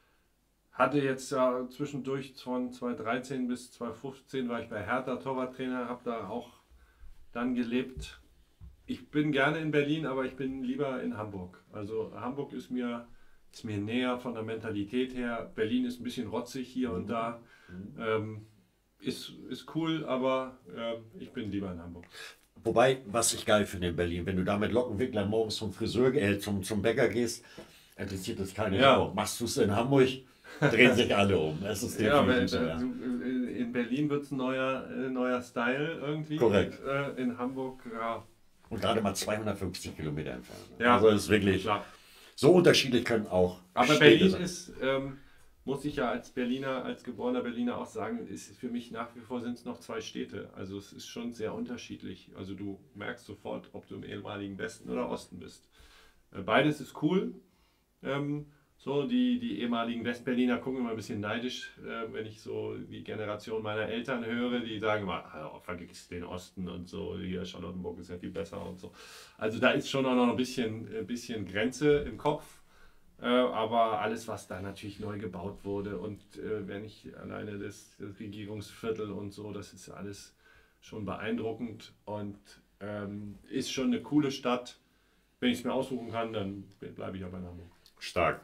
Hatte jetzt ja zwischendurch von zweitausenddreizehn bis zweitausendfünfzehn war ich bei Hertha Torwarttrainer, habe da auch dann gelebt. Ich bin gerne in Berlin, aber ich bin lieber in Hamburg. Also Hamburg ist mir, ist mir näher von der Mentalität her. Berlin ist ein bisschen rotzig hier und da. Ähm, ist, ist cool, aber äh, ich bin lieber in Hamburg. Wobei, was ich geil finde in Berlin, wenn du da mit Lockenwicklern morgens zum Friseur, äh, zum, zum Bäcker gehst, interessiert das keine Ja. Sau. Machst du es in Hamburg, drehen sich alle um. Es ist Ja, weil, definitiv so, ja. äh, in Berlin wird es ein neuer, äh, neuer Style irgendwie. Korrekt. Äh, in Hamburg, ja. Und gerade mal zweihundertfünfzig Kilometer entfernt. Ja. Also es ist wirklich, Klar. so unterschiedlich können auch Aber Städte Berlin sein. ist, ähm, muss ich ja als Berliner, als geborener Berliner auch sagen, ist für mich nach wie vor sind es noch zwei Städte. Also es ist schon sehr unterschiedlich. Also du merkst sofort, ob du im ehemaligen Westen oder Osten bist. Äh, beides ist cool. Ähm, so, die, die ehemaligen Westberliner gucken immer ein bisschen neidisch, äh, wenn ich so die Generation meiner Eltern höre, die sagen immer, oh, vergiss den Osten und so, hier Charlottenburg ist ja viel besser und so. Also da ist schon auch noch ein bisschen, ein bisschen Grenze im Kopf. Äh, aber alles, was da natürlich neu gebaut wurde und äh, wenn ich alleine das, das Regierungsviertel und so, das ist alles schon beeindruckend und ähm, ist schon eine coole Stadt. Wenn ich es mir aussuchen kann, dann bleibe ich aber in Hamburg. Stark.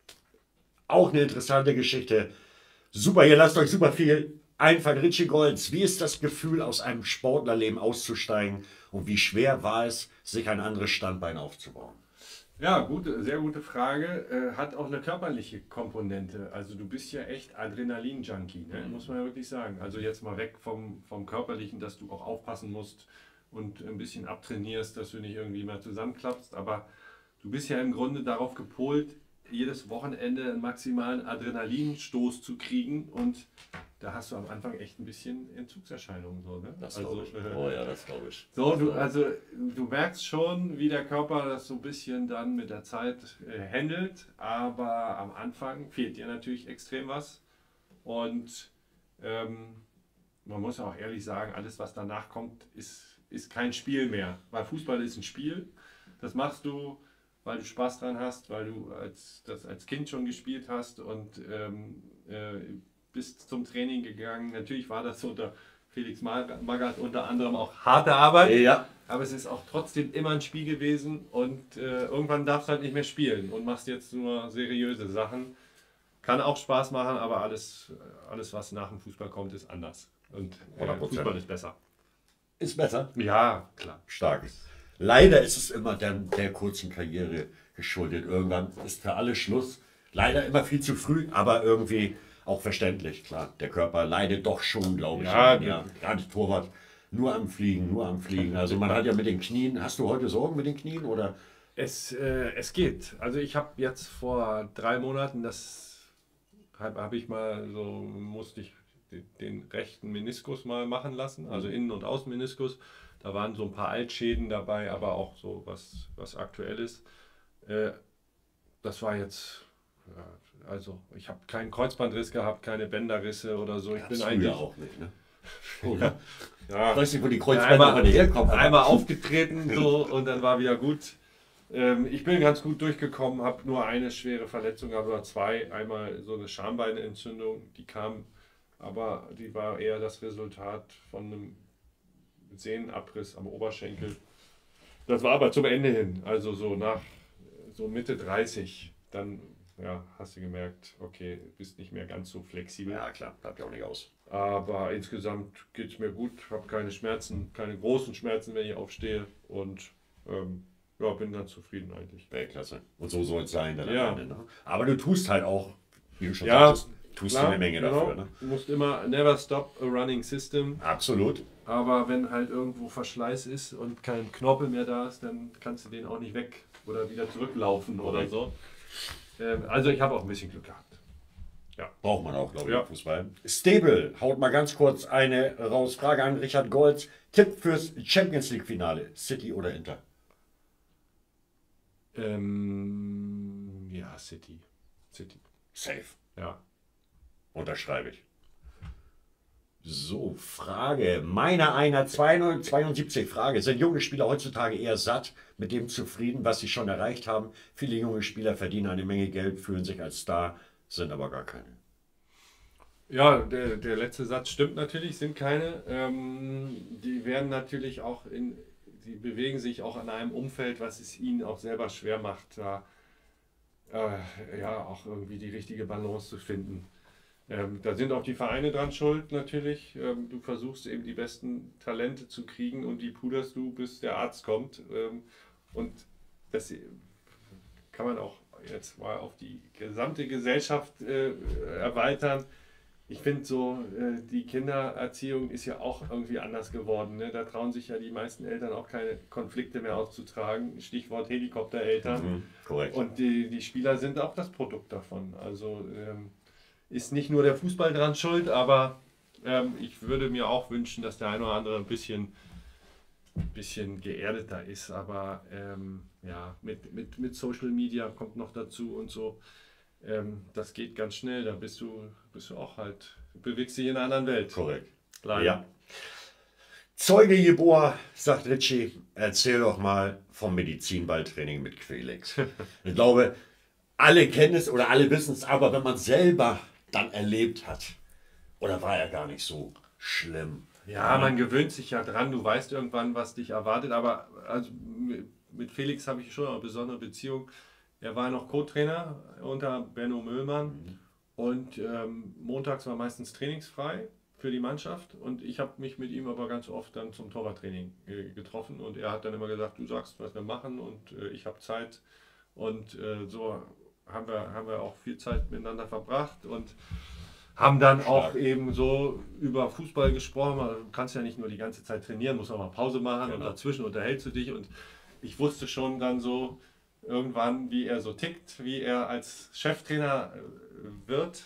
Auch eine interessante Geschichte. Super, ihr lasst euch super viel einfallen. Richie Goltz, wie ist das Gefühl, aus einem Sportlerleben auszusteigen und wie schwer war es, sich ein anderes Standbein aufzubauen? Ja, gute, sehr gute Frage. Äh, hat auch eine körperliche Komponente. Also du bist ja echt Adrenalin-Junkie, ne? Muss man ja wirklich sagen. Also jetzt mal weg vom, vom Körperlichen, dass du auch aufpassen musst und ein bisschen abtrainierst, dass du nicht irgendwie mal zusammenklappst. Aber du bist ja im Grunde darauf gepolt, jedes Wochenende einen maximalen Adrenalinstoß zu kriegen und da hast du am Anfang echt ein bisschen Entzugserscheinungen. So, ne? Das also, glaube ich. Oh ja, das glaube ich. so, du, also du merkst schon, wie der Körper das so ein bisschen dann mit der Zeit äh, handelt, aber am Anfang fehlt dir natürlich extrem was und ähm, man muss auch ehrlich sagen, alles was danach kommt, ist, ist kein Spiel mehr, weil Fußball ist ein Spiel, das machst du, weil du Spaß dran hast, weil du als, das als Kind schon gespielt hast und ähm, äh, bist zum Training gegangen. Natürlich war das unter Felix Magath unter anderem auch harte Arbeit, Ja. aber es ist auch trotzdem immer ein Spiel gewesen und äh, irgendwann darfst du halt nicht mehr spielen und machst jetzt nur seriöse Sachen. Kann auch Spaß machen, aber alles, alles was nach dem Fußball kommt, ist anders. Und äh, hundert Prozent. Fußball ist besser. Ist besser? Ja, klar. Stark. Leider ist es immer der, der kurzen Karriere geschuldet. Irgendwann ist für alle Schluss. Leider immer viel zu früh, aber irgendwie auch verständlich. Klar, der Körper leidet doch schon, glaube ich. Ja, ja. Gerade Torwart. Nur am Fliegen, nur am Fliegen. Also man hat ja mit den Knien. Hast du heute Sorgen mit den Knien oder? Es, äh, es geht. Also ich habe jetzt vor drei Monaten, das habe hab ich mal so, musste ich den, den rechten Meniskus mal machen lassen, also Innen- und Außenmeniskus. Da waren so ein paar Altschäden dabei, aber auch so was, was Aktuelles. Äh, das war jetzt, ja, also ich habe keinen Kreuzbandriss gehabt, keine Bänderrisse oder so. Ich Das bin früher eigentlich auch nicht, ne? Oder? ja, Ich weiß nicht, wo die ja, Kreuzbänder einmal, heute herkommen. aber- einmal aufgetreten so und dann war wieder gut. Ähm, ich bin ganz gut durchgekommen, habe nur eine schwere Verletzung, gehabt, oder zwei. Einmal so eine Schambeinentzündung, die kam, aber die war eher das Resultat von einem Sehnenabriss am Oberschenkel. Das war aber zum Ende hin, also so nach so Mitte dreißig, dann ja, hast du gemerkt, okay, bist nicht mehr ganz so flexibel. Ja, klar, bleibt ja auch nicht aus. Aber insgesamt geht es mir gut, habe keine Schmerzen, keine großen Schmerzen, wenn ich aufstehe und ähm, ja, bin ganz zufrieden eigentlich. Weltklasse. Und so soll es sein dann Ja. am Ende. Ne? Aber du tust halt auch, wie du schon Ja, sagtest, tust Klar, du eine Menge genau. dafür. Ne? Du musst immer never stop a running system. Absolut. Aber wenn halt irgendwo Verschleiß ist und kein Knorpel mehr da ist, dann kannst du den auch nicht weg oder wieder zurücklaufen oder Korrekt. so. Ähm, also ich habe auch ein bisschen Glück gehabt. Braucht man auch, glaube ich, Ja. im Fußball. Stable, haut mal ganz kurz eine raus. Frage an Richard Goltz. Tipp fürs Champions League-Finale. City oder Inter? Ähm, ja, City. City. Safe. Ja. Unterschreibe ich. So, Frage. Meine einer zweiundsiebzig Frage. Sind junge Spieler heutzutage eher satt, mit dem zufrieden, was sie schon erreicht haben? Viele junge Spieler verdienen eine Menge Geld, fühlen sich als Star, sind aber gar keine. Ja, der, der letzte Satz stimmt natürlich, sind keine. Ähm, die werden natürlich auch in, die bewegen sich auch in einem Umfeld, was es ihnen auch selber schwer macht, da äh, ja auch irgendwie die richtige Balance zu finden. Ähm, da sind auch die Vereine dran schuld natürlich. Ähm, du versuchst eben die besten Talente zu kriegen und die puderst du, bis der Arzt kommt. Ähm, und das kann man auch jetzt mal auf die gesamte Gesellschaft äh, erweitern. Ich finde so, äh, die Kindererziehung ist ja auch irgendwie anders geworden. Ne? Da trauen sich ja die meisten Eltern auch keine Konflikte mehr auszutragen. Stichwort Helikoptereltern. Mhm, korrekt. Und die, die Spieler sind auch das Produkt davon. Also ähm, ist nicht nur der Fußball dran schuld, aber ähm, ich würde mir auch wünschen, dass der eine oder andere ein bisschen, bisschen geerdeter ist. Aber ähm, ja, mit, mit, mit Social Media kommt noch dazu und so. Ähm, das geht ganz schnell, da bist du, bist du auch halt, bewegst dich in einer anderen Welt. Korrekt. Leider. Ja. Zeuge Jeboa, sagt Ritchie, erzähl doch mal vom Medizinballtraining mit Felix. Ich glaube, alle kennen es oder alle wissen es, aber wenn man selber dann erlebt hat, oder war er gar nicht so schlimm? Ja, man gewöhnt sich ja dran, du weißt irgendwann, was dich erwartet, aber also mit Felix habe ich schon eine besondere Beziehung. Er war noch Co-Trainer unter Benno Möllmann mhm. und ähm, montags war meistens trainingsfrei für die Mannschaft und ich habe mich mit ihm aber ganz oft dann zum Torwarttraining äh, getroffen und er hat dann immer gesagt, du sagst, was wir machen und äh, ich habe Zeit und äh, so haben wir, haben wir auch viel Zeit miteinander verbracht und haben dann auch Stark. eben so über Fußball gesprochen. Du kannst ja nicht nur die ganze Zeit trainieren, musst auch mal Pause machen genau. und dazwischen unterhältst du dich und ich wusste schon dann so irgendwann, wie er so tickt, wie er als Cheftrainer äh, wird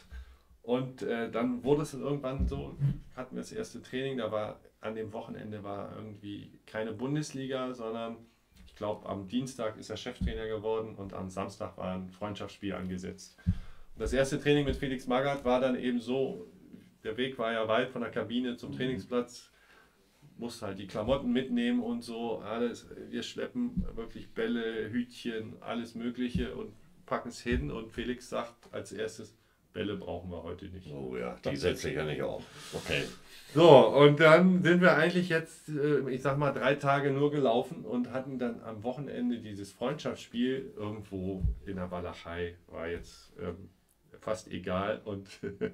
und äh, dann wurde es irgendwann so, hatten wir das erste Training, da war an dem Wochenende war irgendwie keine Bundesliga, sondern ich glaube am Dienstag ist er Cheftrainer geworden und am Samstag war ein Freundschaftsspiel angesetzt. Und das erste Training mit Felix Magath war dann eben so, der Weg war ja weit von der Kabine zum Trainingsplatz, musst halt die Klamotten mitnehmen und so, alles, wir schleppen wirklich Bälle, Hütchen, alles mögliche und packen es hin und Felix sagt als erstes, Bälle brauchen wir heute nicht. Oh ja, die setze ich ja nicht auf. Okay. So, und dann sind wir eigentlich jetzt, ich sag mal, drei Tage nur gelaufen und hatten dann am Wochenende dieses Freundschaftsspiel irgendwo in der Walachei, war jetzt ähm, fast egal und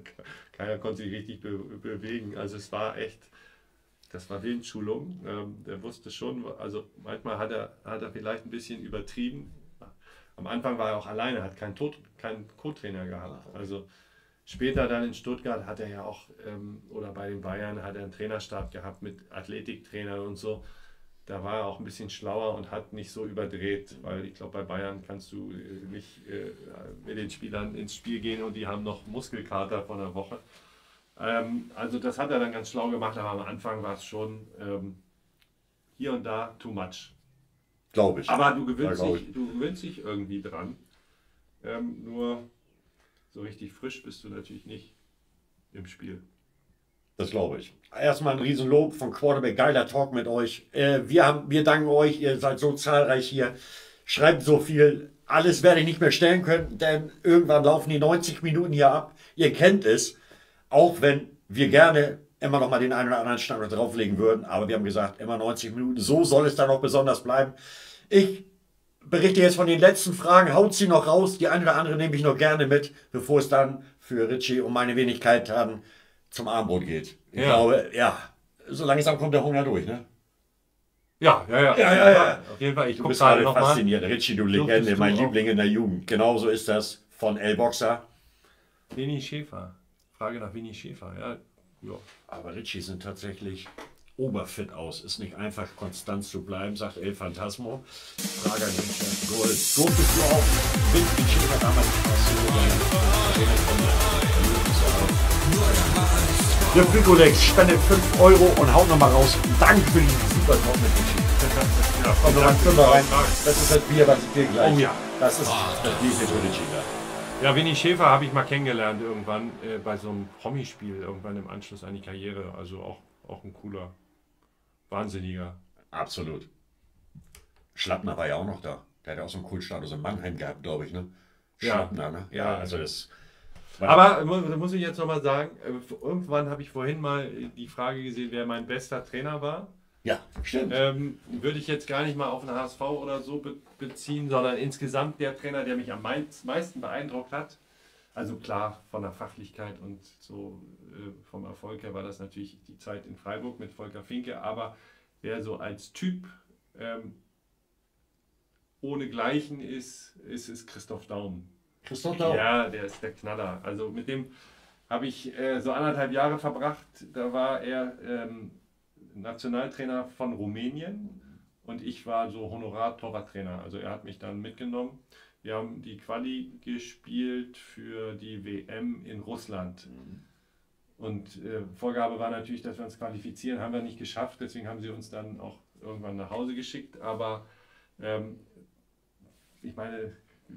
keiner konnte sich richtig be bewegen. Also es war echt, das war Willensschulung. Ähm, der wusste schon, also manchmal hat er, hat er vielleicht ein bisschen übertrieben. Am Anfang war er auch alleine, hat keinen, keinen Co-Trainer gehabt. Also später dann in Stuttgart hat er ja auch, ähm, oder bei den Bayern hat er einen Trainerstab gehabt mit Athletiktrainern und so. Da war er auch ein bisschen schlauer und hat nicht so überdreht, weil ich glaube, bei Bayern kannst du äh, nicht äh, mit den Spielern ins Spiel gehen und die haben noch Muskelkater von der Woche. Ähm, also das hat er dann ganz schlau gemacht, aber am Anfang war es schon ähm, hier und da too much. Glaube ich. Aber du gewöhnst, dich, du gewöhnst dich irgendwie dran. Ähm, nur so richtig frisch bist du natürlich nicht im Spiel. Das glaube ich. Erstmal ein Riesenlob von Quarterback. Geiler Talk mit euch. Äh, wir, haben, wir danken euch. Ihr seid so zahlreich hier. Schreibt so viel. Alles werde ich nicht mehr stellen können, denn irgendwann laufen die neunzig Minuten hier ab. Ihr kennt es. Auch wenn wir gerne immer noch mal den einen oder anderen Standort drauflegen würden. Aber wir haben gesagt, immer neunzig Minuten. So soll es dann auch besonders bleiben. Ich berichte jetzt von den letzten Fragen. Haut sie noch raus. Die eine oder andere nehme ich noch gerne mit, bevor es dann für Ritchie und meine Wenigkeit dann zum Abendbrot geht. Ich ja. glaube, ja, so langsam kommt der Hunger durch, ne? Ja, ja, ja. ja, ja, ja. Auf jeden Fall, ich du bist gerade fasziniert. Ritchie, du Legende, mein du Liebling in der Jugend. Genauso ist das von L-Boxer. Winnie Schäfer. Frage nach Winnie Schäfer, ja. ja. Aber Ritchie sind tatsächlich oberfit aus. Ist nicht einfach konstant zu bleiben, sagt El Phantasmo. Frage an Richard Gold. Durftest du auch Winnie Schäfer damals der Frigolex spendet fünf Euro und haut nochmal raus. Danke für diesen super Talk mit Ritchie. Ja, komm, rein. Das ist das Bier, was ich dir gleich. Oh ja. Das ist das Bier für Ritchie da. Ja, Winnie Schäfer habe ich mal kennengelernt irgendwann äh, bei so einem Promispiel, irgendwann im Anschluss an die Karriere. Also auch, auch ein cooler, wahnsinniger. Absolut. Schlappner war ja auch noch da. Der hat ja auch so einen Kultstatus in Mannheim gehabt, glaube ich, ne? Ja. Schlappner, ne? Ja. also das. Aber mu- da muss ich jetzt nochmal sagen, äh, irgendwann habe ich vorhin mal die Frage gesehen, wer mein bester Trainer war. Ja, stimmt. Ähm, würde ich jetzt gar nicht mal auf den H S V oder so be beziehen, sondern insgesamt der Trainer, der mich am meinst- meisten beeindruckt hat. Also klar, von der Fachlichkeit und so äh, vom Erfolg her war das natürlich die Zeit in Freiburg mit Volker Finke, aber wer so als Typ ähm, ohne Gleichen ist, ist, ist Christoph Daum. Christoph Daum. Ja, der ist der Knaller. Also mit dem habe ich äh, so anderthalb Jahre verbracht. Da war er ähm, Nationaltrainer von Rumänien und ich war so Honorar-Torwarttrainer. Also er hat mich dann mitgenommen. Wir haben die Quali gespielt für die W M in Russland. Und äh, Vorgabe war natürlich, dass wir uns qualifizieren. Haben wir nicht geschafft. Deswegen haben sie uns dann auch irgendwann nach Hause geschickt. Aber ähm, ich meine,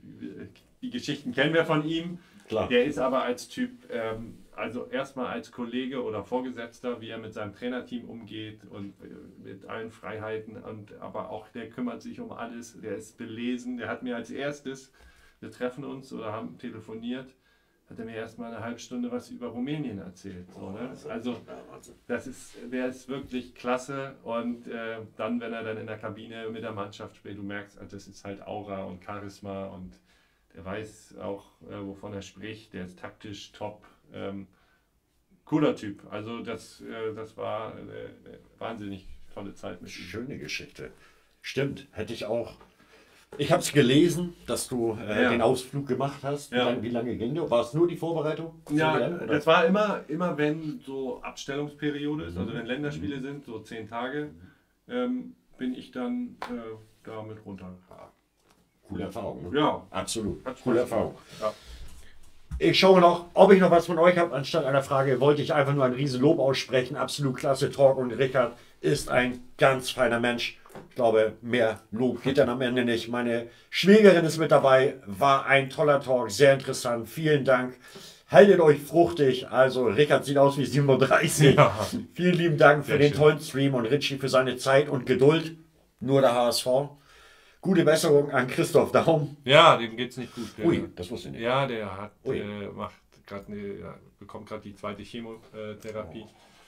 die Geschichten kennen wir von ihm. Klar. Der ist aber als Typ, ähm, also erstmal als Kollege oder Vorgesetzter, wie er mit seinem Trainerteam umgeht und äh, mit allen Freiheiten. Und aber auch der kümmert sich um alles. Der ist belesen. Der hat mir als erstes, wir treffen uns oder haben telefoniert, hat er mir erstmal eine halbe Stunde was über Rumänien erzählt. So, ne? Also das ist, der ist wirklich klasse und äh, dann, wenn er dann in der Kabine mit der Mannschaft spielt, du merkst, also das ist halt Aura und Charisma und der weiß auch, äh, wovon er spricht, der ist taktisch top, ähm, cooler Typ. Also das, äh, das war eine, eine wahnsinnig tolle Zeit mit ihm. Schöne Geschichte. Stimmt, hätte ich auch. Ich habe es gelesen, dass du äh, Ja. den Ausflug gemacht hast. Wie, Ja. lange, wie lange ging der? War es nur die Vorbereitung? Ja, Für die W M, oder? das war immer, immer wenn so Abstellungsperiode ist, also wenn Länderspiele sind, so zehn Tage, ähm, bin ich dann äh, da mit runter. Coole Erfahrung. Ne? Ja, Absolut. hat Spaß Coole gemacht. Erfahrung. Ja. Ich schaue noch, ob ich noch was von euch habe. Anstatt einer Frage wollte ich einfach nur ein riesen Lob aussprechen. Absolut klasse Talk und Richard ist ein ganz feiner Mensch. Ich glaube, mehr Lob geht dann am Ende nicht. Meine Schwägerin ist mit dabei. War ein toller Talk, sehr interessant. Vielen Dank. Haltet euch fruchtig. Also Richard sieht aus wie siebenunddreißig. Ja. Vielen lieben Dank für Sehr den schön. tollen Stream und Richie für seine Zeit und Geduld. Nur der H S V. Gute Besserung an Christoph Daum. Ja, dem geht's nicht gut. Der, Ui, das wusste ich nicht. Ja, der hat, Ui. äh, macht grad eine, ja, bekommt gerade die zweite Chemotherapie.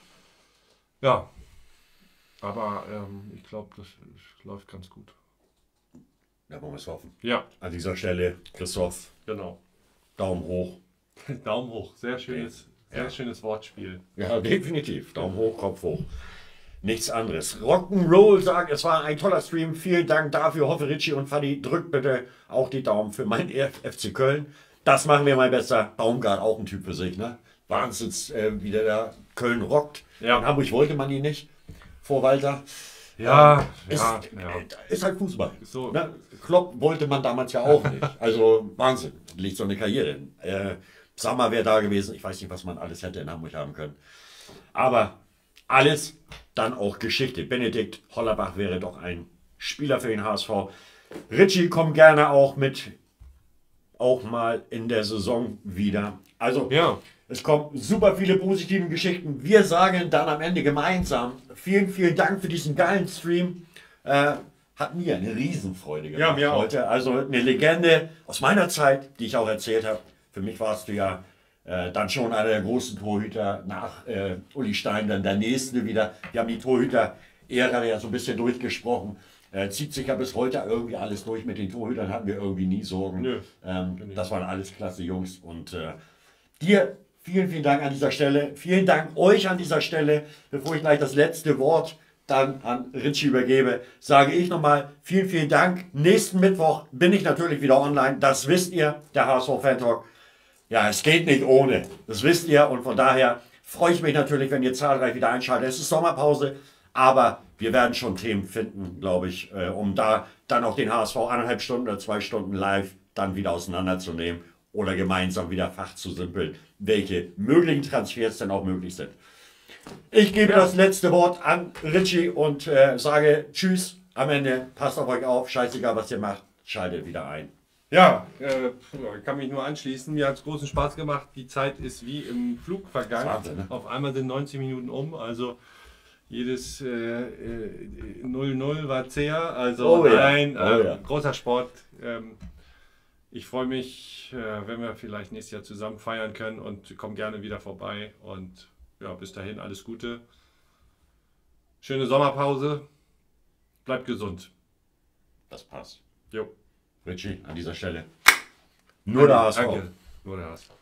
Ja, aber ähm, ich glaube, das, das läuft ganz gut. Da wollen wir es hoffen. Ja, An dieser Stelle, Christoph, genau. Daumen hoch. Daumen hoch, sehr schönes, sehr Ja. schönes Wortspiel. Ja, definitiv. Daumen hoch, Kopf hoch. Nichts anderes. Rock'n'Roll sagt, es war ein toller Stream. Vielen Dank dafür. Hoffe, Richie und Fadi, drückt bitte auch die Daumen für meinen F C Köln. Das machen wir, mein bester. Baumgart, auch ein Typ für sich. Ne? Wahnsinns, äh, wie der da Köln rockt. Ja. In Hamburg wollte man ihn nicht. Vor Walter. Ja, Ist, ja, ja. äh, ist halt Fußball. So. Ne? Klopp wollte man damals ja auch nicht. Also Wahnsinn. Liegt so eine Karriere hin. Äh, Sammer wäre da gewesen. Ich weiß nicht, was man alles hätte in Hamburg haben können. Aber alles dann auch Geschichte. Benedikt Hollerbach wäre doch ein Spieler für den H S V. Richie kommt gerne auch mit, auch mal in der Saison wieder. Also Ja. es kommen super viele positive Geschichten. Wir sagen dann am Ende gemeinsam vielen, vielen Dank für diesen geilen Stream. Äh, hat mir eine Riesenfreude gemacht Ja, mir auch. heute. Also eine Legende aus meiner Zeit, die ich auch erzählt habe. Für mich warst du ja äh, dann schon einer der großen Torhüter nach äh, Uli Stein, dann der nächste wieder. Wir haben die Torhüter-Ära ja so ein bisschen durchgesprochen. Äh, zieht sich ja bis heute irgendwie alles durch. Mit den Torhütern hatten wir irgendwie nie Sorgen. Nö. Ähm, das waren alles klasse Jungs. Und äh, dir vielen, vielen Dank an dieser Stelle. Vielen Dank euch an dieser Stelle. Bevor ich gleich das letzte Wort dann an Richie übergebe, sage ich nochmal vielen, vielen Dank. Nächsten Mittwoch bin ich natürlich wieder online. Das wisst ihr, der H S V Fan Talk. Ja, es geht nicht ohne. Das wisst ihr. Und von daher freue ich mich natürlich, wenn ihr zahlreich wieder einschaltet. Es ist Sommerpause, aber wir werden schon Themen finden, glaube ich, äh, um da dann auch den H S V eineinhalb Stunden oder zwei Stunden live dann wieder auseinanderzunehmen oder gemeinsam wieder Fach zu simpeln, welche möglichen Transfers denn auch möglich sind. Ich gebe das letzte Wort an Richie und äh, sage Tschüss am Ende. Passt auf euch auf. Scheißegal, was ihr macht. Schaltet wieder ein. Ja, äh, ich kann mich nur anschließen. Mir hat es großen Spaß gemacht. Die Zeit ist wie im Flug vergangen. Wahnsinn, ne? Auf einmal sind neunzig Minuten um. Also jedes äh, äh, null null war zäher. Also Oh ja, nein, oh äh, ja. großer Sport. Ähm, ich freue mich, äh, wenn wir vielleicht nächstes Jahr zusammen feiern können und komm gerne wieder vorbei. Und ja, bis dahin alles Gute. Schöne Sommerpause. Bleibt gesund. Das passt. Jo. Richie, an dieser Stelle. Nur der H S V. Danke. Nur der H S V.